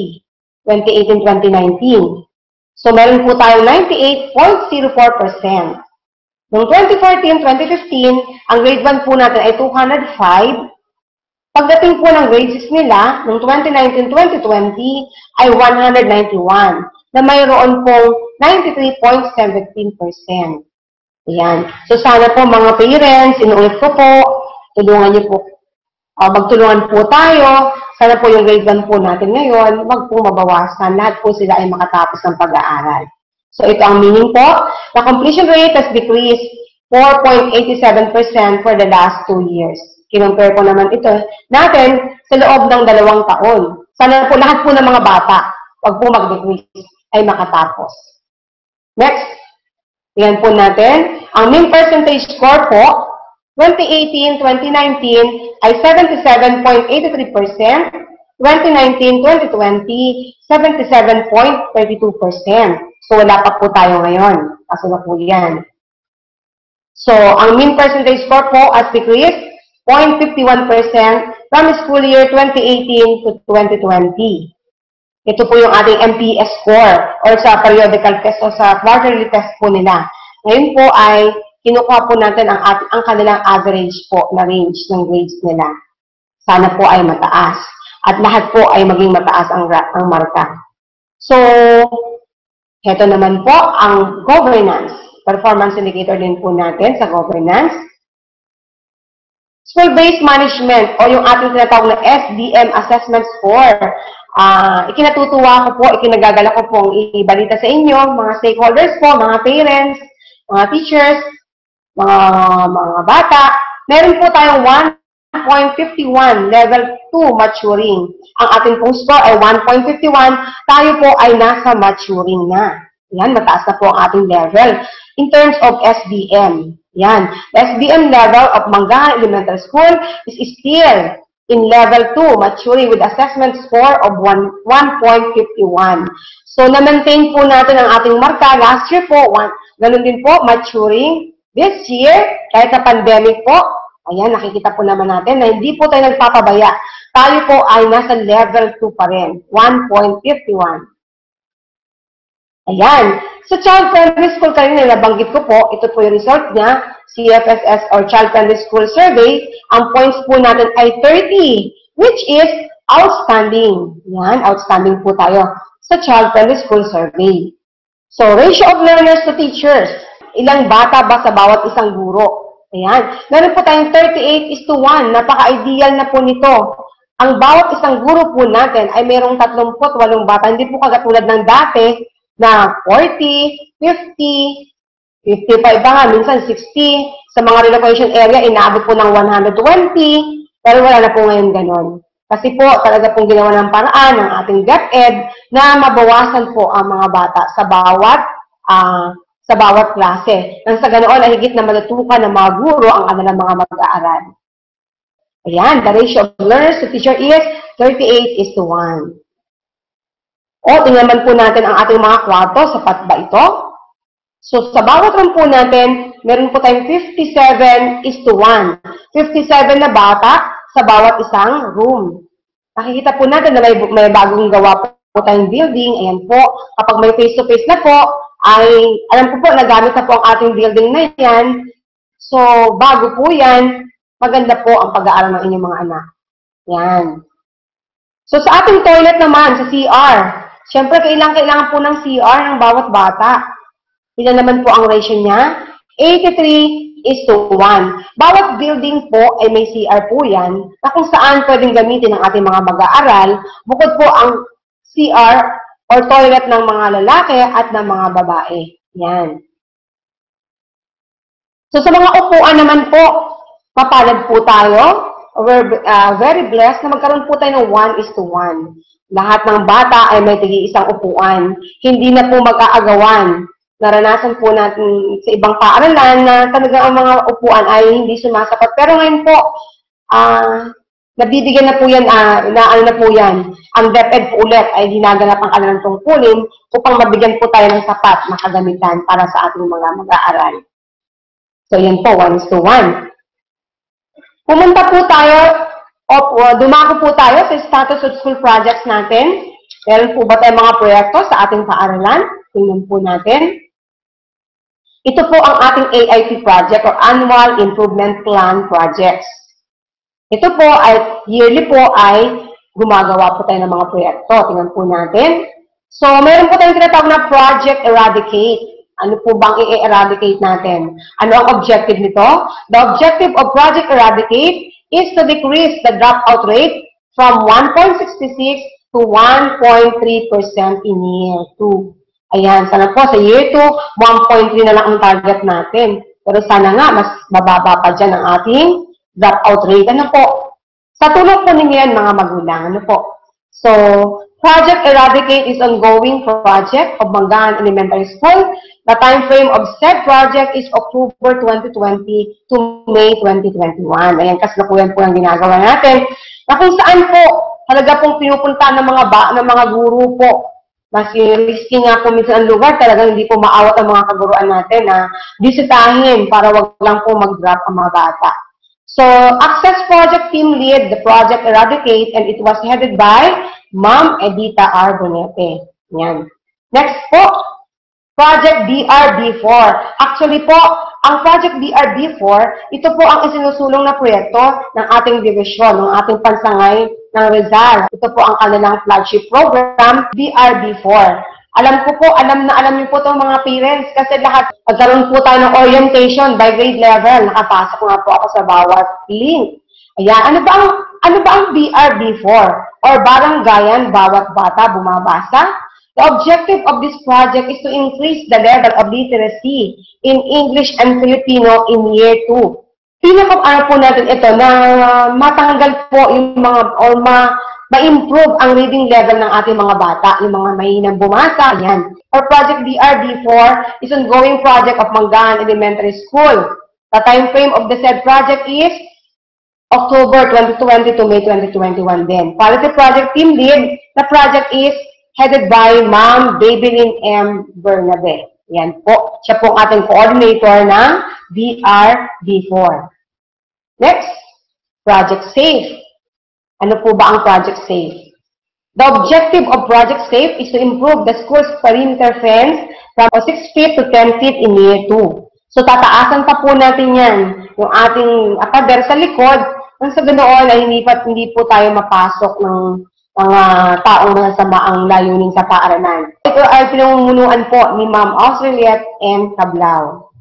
2018-2019. So, meron po tayong 98.04%. Noong 2014-2015, ang grade 1 po natin ay 205. Pagdating po ng grade 6 nila, noong 2019-2020, ay 191, na mayroon pong 93.17%. Ayan. So, sana po mga parents, inuulit ko po, tulungan niyo po. Magtulungan po tayo. Sana po yung grade 1 po natin ngayon, wag po mabawasan. Lahat po sila ay makatapos ng pag-aaral. So, ito ang meaning po. The completion rate has decreased 4.87% for the last 2 years. Kinumpare po naman ito natin sa loob ng 2 taon. Sana po lahat po ng mga bata, wag po mag-decrease, ay makatapos. Next, yan po natin. Ang mean percentage score po, 2018-2019 ay 77.83%, 2019-2020, 77.32%. So, wala pa po tayo ngayon. Kaso na po yan. So, ang mean percentage score po has decreased 0.51% from school year 2018 to 2020. Ito po yung ating MPS score or sa periodical test o sa quarterly test po nila. Ngayon po ay kinukuha po natin ang kanilang average po na range ng grades nila. Sana po ay mataas. At lahat po ay maging mataas ang marka. So, heto naman po ang governance. Performance indicator din po natin sa governance. School-based management o yung ating tinatawag na SBM assessment score. Ikinatutuwa ko po, ikinagagala ko pong ibalita sa inyo, mga stakeholders po, mga parents, mga teachers, mga bata. Meron po tayong 1.51, level 2 maturing. Ang ating pong score ay 1.51, tayo po ay nasa maturing na. Yan, mataas na po ang ating level. In terms of SBM, yan. The SBM level of Manggahan Elementary School is still in level 2, maturing with assessment score of 1.51. So, na-maintain po natin ang ating marka. Last year po, ganun din po, maturing. This year, kahit na pandemic po, ayan, nakikita po naman natin na hindi po tayo nagpapabaya. Tayo po ay nasa level 2 pa rin, 1.51. Ayan. Sa Child Friendly School kanina, nabanggit ko po, ito po yung result niya, CFSS or Child Friendly School Survey. Ang points po natin ay 30, which is outstanding. Yan, outstanding po tayo sa Child Friendly School Survey. So, ratio of learners to teachers. Ilang bata ba sa bawat isang guro? Ayan. Meron po tayong 38:1. Napaka-ideal na po nito. Ang bawat isang guro po natin ay mayroong 38 bata. Hindi po kagatulad ng dati na 40, 50, 55 ba nga, minsan 60. Sa mga relocation area, inaabot po ng 120. Pero wala na po ngayon ganon. Kasi po, talaga pong ginawa ng paraan ng ating DepEd na mabawasan po ang mga bata sa sa bawat klase. Nang sa ganoon ay higit na matutukan ng mga guro ang kanilang mga mag-aaral. Ayan, the ratio of learners to teacher is 38:1. O, tingnan naman po natin ang ating mga kwarto. Sapat ba ito? So, sa bawat room po natin, meron po tayong 57:1. 57 na bata sa bawat isang room. Nakikita po natin na may bagong gawa po tayong building. Ayan po, kapag may face-to-face na po, ay, alam ko po, nagamit na po ang ating building na yan. So, bago po yan, maganda po ang pag-aaral ng inyong mga anak. Yan. So, sa ating toilet naman, sa CR, syempre, kailangan po ng CR ng bawat bata. Ilan naman po ang ratio niya? 83:1. Bawat building po ay may CR po yan, na kung saan pwedeng gamitin ng ating mga mag-aaral, bukod po ang CR or toilet ng mga lalaki at ng mga babae. Yan. So, sa mga upuan naman po, mapalad po tayo. We're very blessed na magkaroon po tayo ng 1:1. Lahat ng bata ay may tigi-isang upuan. Hindi na po mag-aagawan. Naranasan po natin sa ibang paaralan na talaga ang mga upuan ay hindi sumasapat. Pero ngayon po, nabibigyan na po yan, inaano na po yan. Ang DepEd po ulit ay ginaganap ang kanilang tungkulin upang mabigyan po tayo ng sapat na kagamitan para sa ating mga mag-aaral. So, yan po, 1:1. Pumunta po tayo, dumako po tayo sa status of school projects natin. Meron po ba tayong mga proyekto sa ating paaralan? Tingnan po natin. Ito po ang ating AIP project or Annual Improvement Plan Projects. Ito po ay yearly po ay gumagawa po tayo ng mga proyekto. Tingnan po natin. So, meron po tayong tinatawag na Project Eradicate. Ano po bang i-eradicate natin? Ano ang objective nito? The objective of Project Eradicate is to decrease the dropout rate from 1.66 to 1.3% in year 2. Ayan, sana po sa year 2, 1.3 na lang ang target natin. Pero sana nga, mas bababa pa dyan ang ating dropout rate. Ano po? Sa tulong po ninyo yan, mga magulang. Ano po? So, Project Eradicate is ongoing project of Manggahan Elementary School. The time frame of said project is October 2020 to May 2021. Ayan, kasalukuyan po ang ginagawa natin. Na kung saan po, talaga pong pinupunta ng mga guro po. Mas risky nga po minsan ang lugar, talagang hindi po maawat ang mga kaguruan natin na bisitahin para wag lang po mag-drop ang mga bata. So, Access Project Team lead the Project Eradicate and it was headed by Ma'am Edita R. Bonete. Yan. Next po, Project BRB4. Actually po, ang Project BRB4, ito po ang isinusulong na proyekto ng ating division, ng ating pansangay ng Rizal. Ito po ang kanilang flagship program, BRB4. Alam niyo po itong mga parents kasi lahat, magkaroon po tayo ng orientation by grade level. Nakapasok nga po ako sa bawat link. Ayan, ano ba ang BRB4? Or baranggayan, bawat bata bumabasa? The objective of this project is to increase the level of literacy in English and Filipino in year 2. Pinaka-ano po natin ito na matanggal po yung mga, or ma-improve ang reading level ng ating mga bata, yung mga mahinang bumasa, yan. Our project BRB4 is ongoing project of Manggahan Elementary School. The time frame of the said project is October 2020 to May 2021 din. Quality project team lead, the project is headed by Ma'am Babylin M. Bernabe. Yan po. Siya po ang ating coordinator ng BRB4. Next, Project SAFE. Ano po ba ang Project SAFE? The objective of Project SAFE is to improve the school's perimeter fence from 6 feet to 10 feet in year 2. So, tataasan pa po natin yan, yung ating pader sa likod, nang sa ganoon ay hindi po tayo mapasok ng mga taong masama ang layunin sa paaralan. Ito ay pinamumunuan po ni Ma'am Austreliat M. Tablao.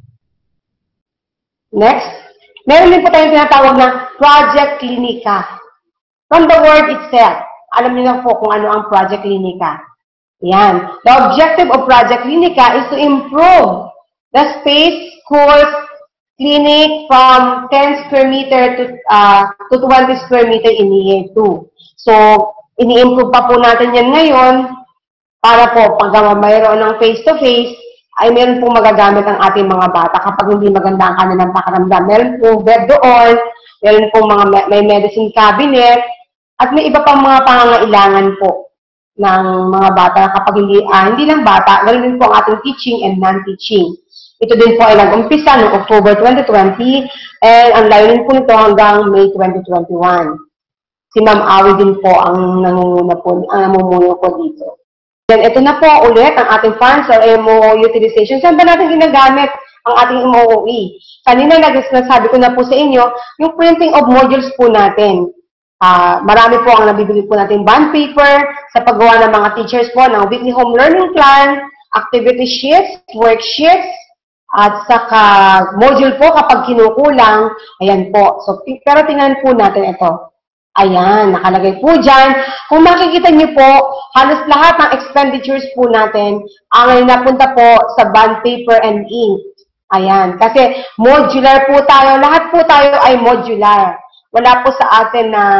Next, meron din po tayong tinatawag na Project Klinika. From the word itself, alam niyo na po kung ano ang Project Klinika. Yan. The objective of Project Klinika is to improve the space, schools, clinic from 10 square meter to 20 square meter in year 2. So, ini-improve pa po natin yan ngayon para po pag mayroon ng face-to-face ay meron pong magagamit ang ating mga bata kapag hindi maganda ang kanilang pakiramdam. Meron pong bed doon, meron pong may medicine cabinet, at may iba pang mga pangangailangan po ng mga bata kapag hindi lang bata, meron din po ang ating teaching and non-teaching. Ito din po ay nag-umpisa noong October 2020 and ang layunin po nito hanggang May 2021. Si Ma'am Awi din po ang namumuno po dito. Then ito na po ulit ang ating funds or MOO utilization. Saan ba natin ginagamit ang ating MOOE? Kanina nasabi ko na po sa inyo, yung printing of modules po natin. Marami po ang nabibili po natin bond paper sa paggawa ng mga teachers po ng weekly home learning plan, activity sheets, worksheets, at saka module po kapag kinukulang. Ayan po. So, pero tingnan po natin ito. Ayan, nakalagay po dyan. Kung makikita niyo po, halos lahat ng expenditures po natin ang napunta po sa bond paper and ink. Ayan, kasi modular po tayo. Lahat po tayo ay modular. Wala po sa atin na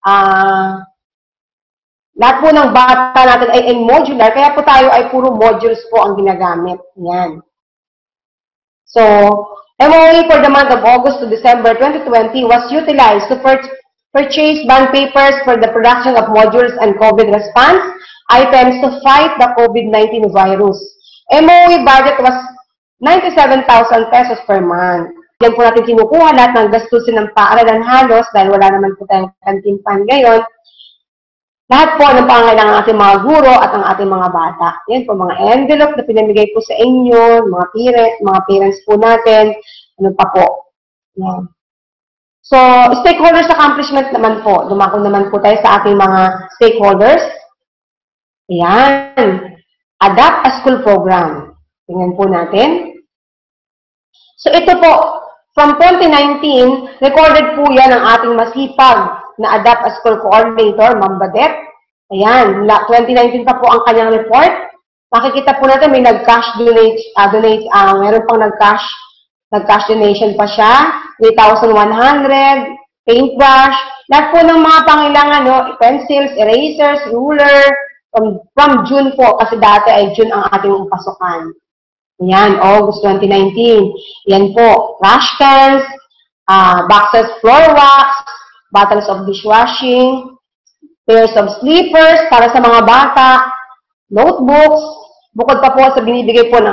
lahat po ng bata natin ay modular, kaya po tayo ay puro modules po ang ginagamit. Yan. So, MOE for the month of August to December 2020 was utilized to purchase bond papers for the production of modules and COVID response items to fight the COVID-19 virus. MOE budget was 97,000 pesos per month. Diyan po natin kinukuha lahat ng gastusin ng paaralan halos dahil wala naman po tayong canteen fund ngayon. Lahat po ng pangangailangan ng ating mga guro at ang ating mga bata. Yan po, mga envelope na pinamigay po sa inyo, mga parents po natin, ano pa po. Yan. So, stakeholders accomplishment naman po. Dumako naman po tayo sa ating mga stakeholders. Ayan. Adapt a School Program. Tingnan po natin. So, ito po, from 2019, recorded po yan ang ating masipag na Adapt a School Coordinator, Ma'am Badet. Ayan, 2019 pa po ang kanyang report. Makikita po natin may nag-cash donate, meron pang nag-cash donation pa siya, 3,100, paintbrush, lahat po ng mga pangailangan, no? Pencils, erasers, ruler, from June po, kasi dati ay June ang ating pasukan. Ayan, August 2019. Yan po, trash cans, boxes, floor wax, bottles of dishwashing, pairs of slippers para sa mga bata, notebooks, bukod pa po sa binibigay po ng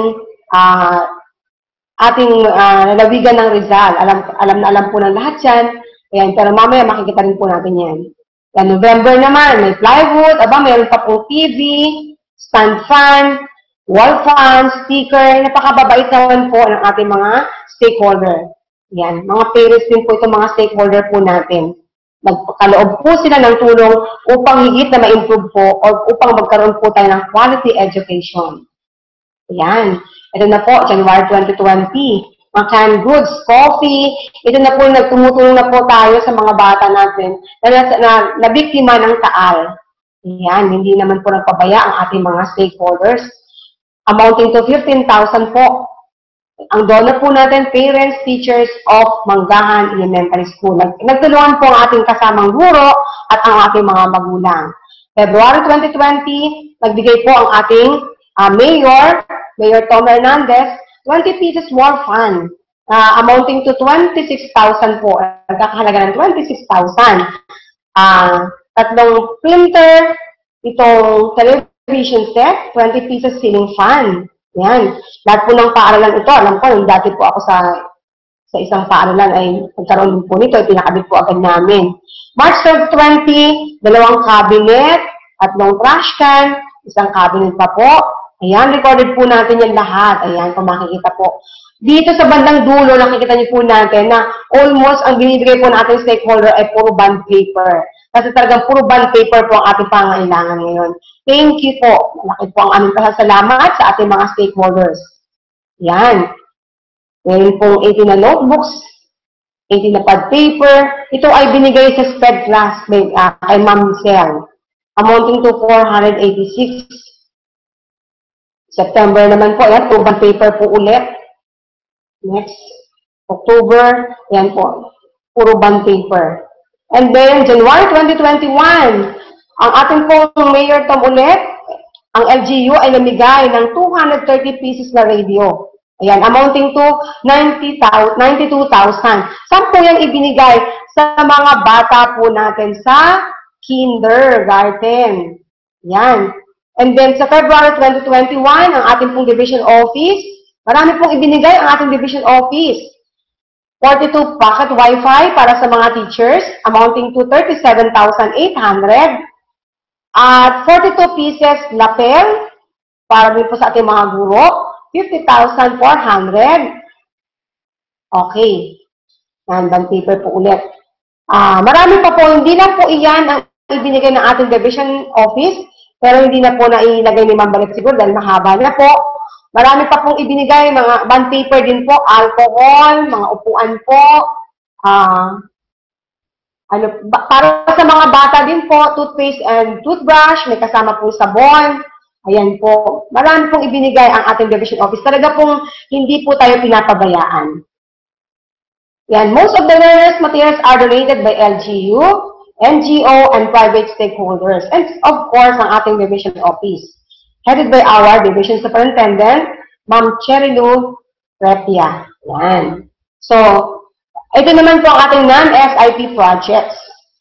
ating lalawigan ng Rizal. Alam po ng lahat yan. Ayan, pero mamaya makikita rin po natin yan. Yan, November naman, may plywood, mayroon pa po TV, stand fan, wall fan, sticker, napakababait naman po ng ating mga stakeholder. Yan, mga parents din po itong mga stakeholder po natin. Nagpakaloob po sila ng tulong upang higit na ma-improve po o upang magkaroon po tayo ng quality education. Yan. Ito na po, January 2020. Mga canned goods, coffee. Ito na po, nagtumutulong na po tayo sa mga bata natin na nabiktima ng taal. Yan, hindi naman po nagpabaya ang ating mga stakeholders. Amounting to 15,000 po. Ang donor po natin, parents, teachers of Manggahan Elementary School. Nagtulungan po ang ating kasamang guro at ang ating mga magulang. February 2020, nagbigay po ang ating Mayor Tom Hernandez, 20 pieces war fund, amounting to 26,000 po. Nagkakahalaga ng 26,000. Tatlong printer, itong television set, 20 pieces ceiling fan. Yan. Lahat po ng paaralan ito, alam ko, yung dati po ako sa isang paaralan ay nagkaroon din po nito, pinakabit po agad namin. March 2020, 2 cabinet, 3 trash can, 1 cabinet pa po. Ayan, recorded po natin yan lahat. Ayan, kung makikita po. Dito sa bandang dulo, nakikita niyo po natin na almost ang binibigay po natin stakeholder ay puro bond paper. Kasi talagang puro bond paper po ang ating pangailangan ngayon. Thank you po. Malaki po ang aming pasasalamat sa ating mga stakeholders. Yan. Ngayon pong 18 na notebooks, 18 na pad paper. Ito ay binigay sa SPED class kay Ma'am Michelle. Amounting to 486. September naman po, yan, bond paper po ulit. Next, October, yan po, puro bond paper. And then, January 2021, ang ating pong Mayor Tom ulit, ang LGU ay namigay ng 230 pieces na radio. Ayan, amounting to 92,000. Saan po yan ibinigay? Sa mga bata po natin sa kindergarten. Yan. And then sa February 2021, ang ating pong division office, marami pong ibinigay ang ating division office. 42 pocket wifi para sa mga teachers, amounting to 37,800. At 42 pieces lapel para din po sa ating mga guro, 50,400. Okay. Yan, bond paper po ulit. Marami pa po, hindi na po iyan ang ibinigay ng ating division office, pero hindi na po nailagay ni Ma'am Balet siguro dahil mahaba na po. Marami pa pong ibinigay, mga bond paper din po, alcohol, mga upuan po, para sa mga bata din po, toothpaste and toothbrush, may kasama po sabon. Ayan po. Marami pong ibinigay ang ating division office. Talaga pong hindi po tayo pinapabayaan. Yan. Most of the learners' materials are donated by LGU, NGO, and private stakeholders. And of course, ang ating division office. Headed by our division superintendent, Ma'am Cherilu Repia. Yan. So, ito naman po ang ating non-SIP projects.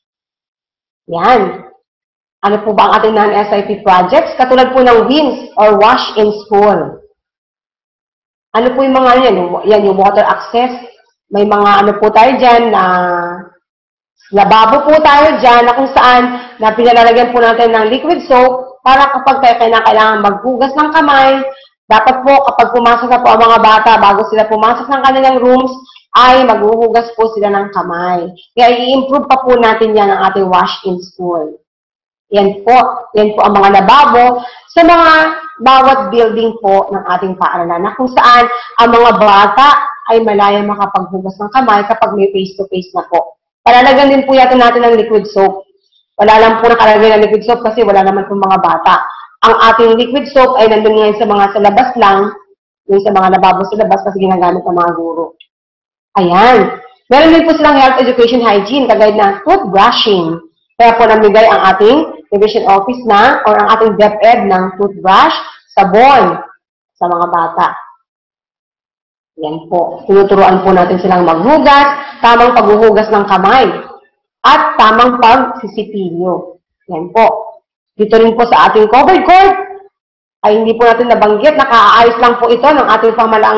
Yan. Ano po ba ang ating non-SIP projects? Katulad po ng WINS or Wash in School. Ano po yung mga yan? Yan yung water access. May mga ano po tayo dyan na lababo po tayo dyan na kung saan na pinalalagyan po natin ng liquid soap para kapag tayo kailangan maghugas ng kamay, dapat po kapag pumasok na po ang mga bata bago sila pumasok ng kanilang rooms, ay maghuhugas po sila ng kamay. Kaya i-improve pa po natin yan ang ating Wash in School. Yan po ang mga lababo sa mga bawat building po ng ating paaralan na kung saan ang mga bata ay malaya makapaghugas ng kamay kapag may face-to-face na po. Palalagyan din po natin ng liquid soap. Wala lang po nakalagay ng liquid soap kasi wala naman po mga bata. Ang ating liquid soap ay nandun ngayon sa labas lang, yung sa mga lababo sa labas kasi ginagamit ng mga guro. Ayan. Meron din po silang health education hygiene, kagaya na toothbrushing. Kaya po namigay ang ating division office na or ang ating DepEd ng toothbrush, sabon sa mga bata. Yan po. Tinuturuan po natin silang maghugas, tamang paghuhugas ng kamay, at tamang pagsisipilyo. Yan po. Dito rin po sa ating covered court, ay hindi po natin nabanggit, nakaayos lang po ito ng ating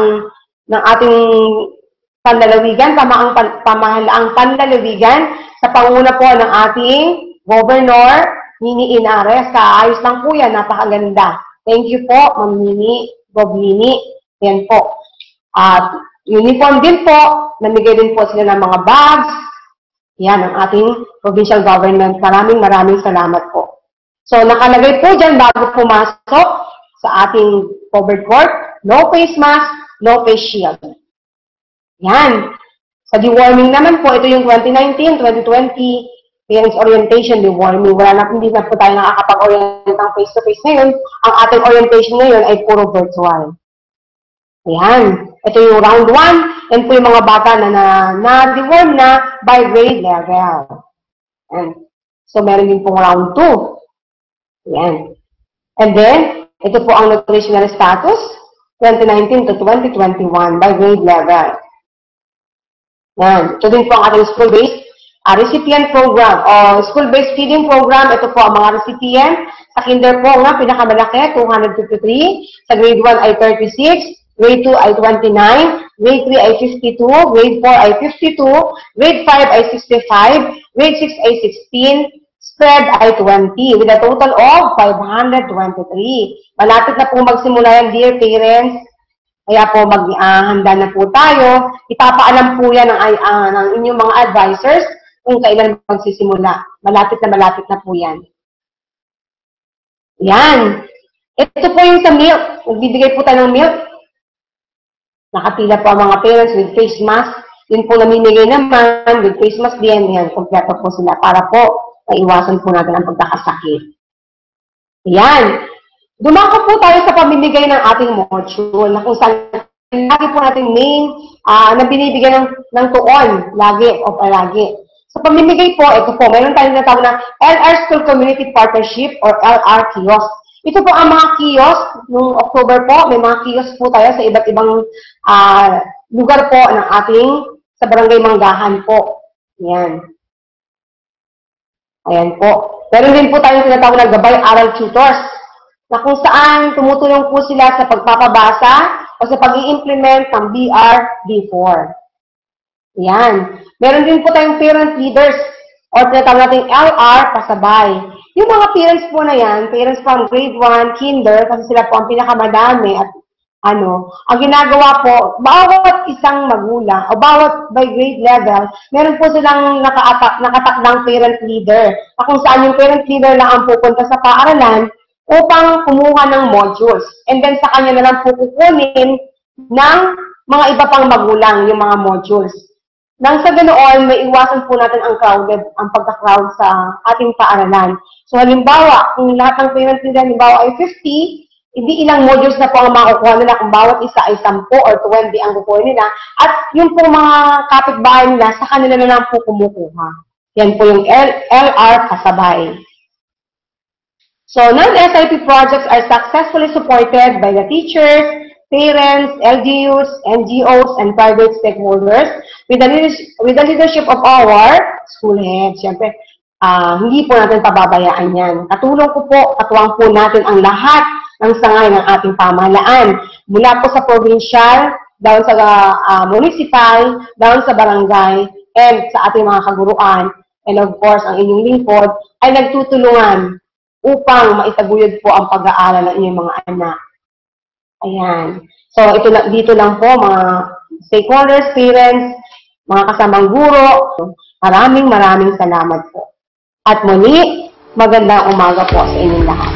panlalawigan, pamahalaang panlalawigan sa panguna po ng ating Governor Nini Inares. Kaayos lang po yan, napakaganda. Thank you po, Ma'am Nini, Bob Nini. Yan po. At uniform din po, namigay din po sila ng mga bags. Yan ang ating provincial government. Maraming salamat po. So, nakalagay po dyan bago pumasok sa ating covered court, no face mask, no face shield. Yan. Sa deworming naman po, ito yung 2019, 2020, parents orientation, deworming. Hindi na po tayo nakakapag-orient ng face-to-face ngayon. Ang ating orientation ngayon ay puro virtual. Ayan. Ito yung round 1. Yan po yung mga bata na-deworm na by grade level. Ayan. So, meron din pong round 2. Ayan. And then, ito po ang nutritional status, 2019 to 2021 by grade level. Yan. Ito din po ang ating school-based recipient program o school-based feeding program. Ito po ang mga recipient. Sa kinder po nga, pinakamalaki, 253. Sa grade 1 ay 36. Grade 2 ay 29. Grade 3 ay 52. Grade 4 ay 52. Grade 5 ay 65. Grade 6 ay 16. Spread ay 20 with a total of 523. Malapit na po magsimula yan, dear parents. Kaya po maghanda na po tayo. Ipapaalam po yan ng inyong mga advisors kung kailan magsisimula. Malapit na po yan. Yan. Ito po yung sa milk. Magbibigay po tayo ng milk. Nakapila po ang mga parents with face mask. Yun po namimigay naman with face mask din. Yan, kompleto po sila para po maiwasan po natin ang pagkakasakit. Yan. Dumako po tayo sa pamimigay ng ating module na kung saan lagi po natin main na binibigyan ng tuon lagi o palagi. Sa pamimigay po, ito po, mayroon tayong natawag na LR School Community Partnership or LR Kiosk. Ito po ang mga kiosk. Noong October po, may mga kiosk po tayo sa iba't ibang lugar po ng ating sa Barangay Manggahan po. Ayan. Ayan po. Meron din po tayong tinatawag na gabay aral tutors na kung saan tumutulong po sila sa pagpapabasa o sa pag-i-implement ng BR-D4. Ayan. Meron din po tayong parent leaders o tinatawag natin LR kasabay. Yung mga parents po na yan, parents from grade 1, kinder, kasi sila po ang pinakamadami at ang ginagawa po, bawat isang magulang o bawat by grade level, meron po silang nakatakdang parent leader. Kung saan yung parent leader lang ang pupunta sa paaralan upang kumuha ng modules. And then sa kanya na lang po kukunin ng mga iba pang magulang yung mga modules. Nang sa ganoon, may iwasan po natin ang pagka-crowd sa ating paaralan. So halimbawa, kung lahat ng parent leader halimbawa ay 50, hindi ilang modules na po ang makukuha nila kung bawat isa ay 10 or 20 ang kukuha nila. At yung po mga kapitbahay nila, sa kanila na lang po kumukuha. Yan po yung LR kasabay. So, non-SIP projects are successfully supported by the teachers, parents, LGUs, NGOs, and private stakeholders with the leadership of our school heads. Siyempre, hindi po natin pababayaan yan. Katuwang po natin ang lahat ng sangay ng ating pamahalaan. Mula po sa provincial, down sa municipal, down sa barangay, and sa ating mga kaguruan, and of course, ang inyong lingkod, ay nagtutulungan upang maitaguyod po ang pag-aaral ng inyong mga anak. Ayan. So, dito lang po, mga stakeholders, parents, mga kasamang guro, maraming salamat po. At muli, magandang umaga po sa inyong lahat.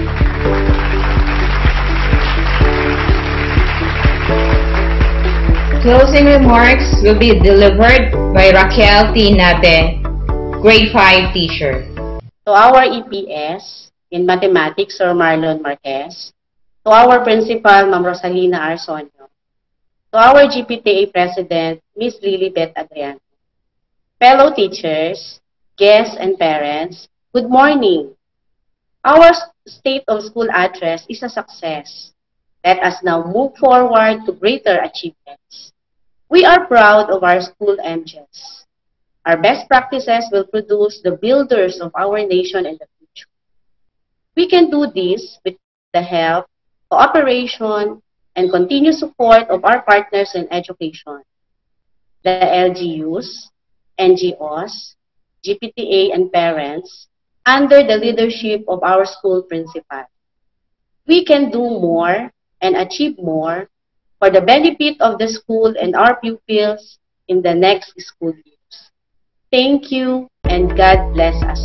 Closing remarks will be delivered by Raquel T. Nate, Grade 5 teacher. To our EPS in Mathematics, Sir Marlon Marquez. To our Principal, Ma'am Rosalina Arsonio. To our GPTA President, Ms. Lilibet Adriano. Fellow teachers, guests, and parents, good morning. Our State of School address is a success. Let us now move forward to greater achievements. We are proud of our school MJs. Our best practices will produce the builders of our nation in the future. We can do this with the help, cooperation, and continued support of our partners in education, the LGUs, NGOs, GPTA, and parents, under the leadership of our school principal. We can do more and achieve more for the benefit of the school and our pupils in the next school years. Thank you, and God bless us.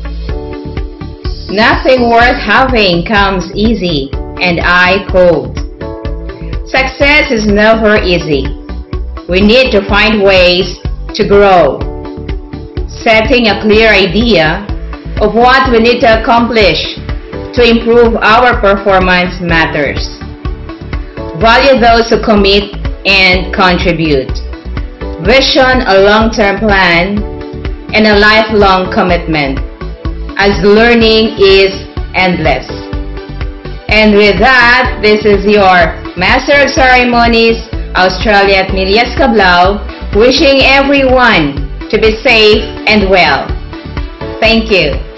Nothing worth having comes easy, and I quote, "Success is never easy. We need to find ways to grow. Setting a clear idea of what we need to accomplish to improve our performance matters. Value those who commit and contribute. Vision a long-term plan and a lifelong commitment, as learning is endless." And with that, this is your Master of Ceremonies, Australia at Milias Cablau, wishing everyone to be safe and well. Thank you.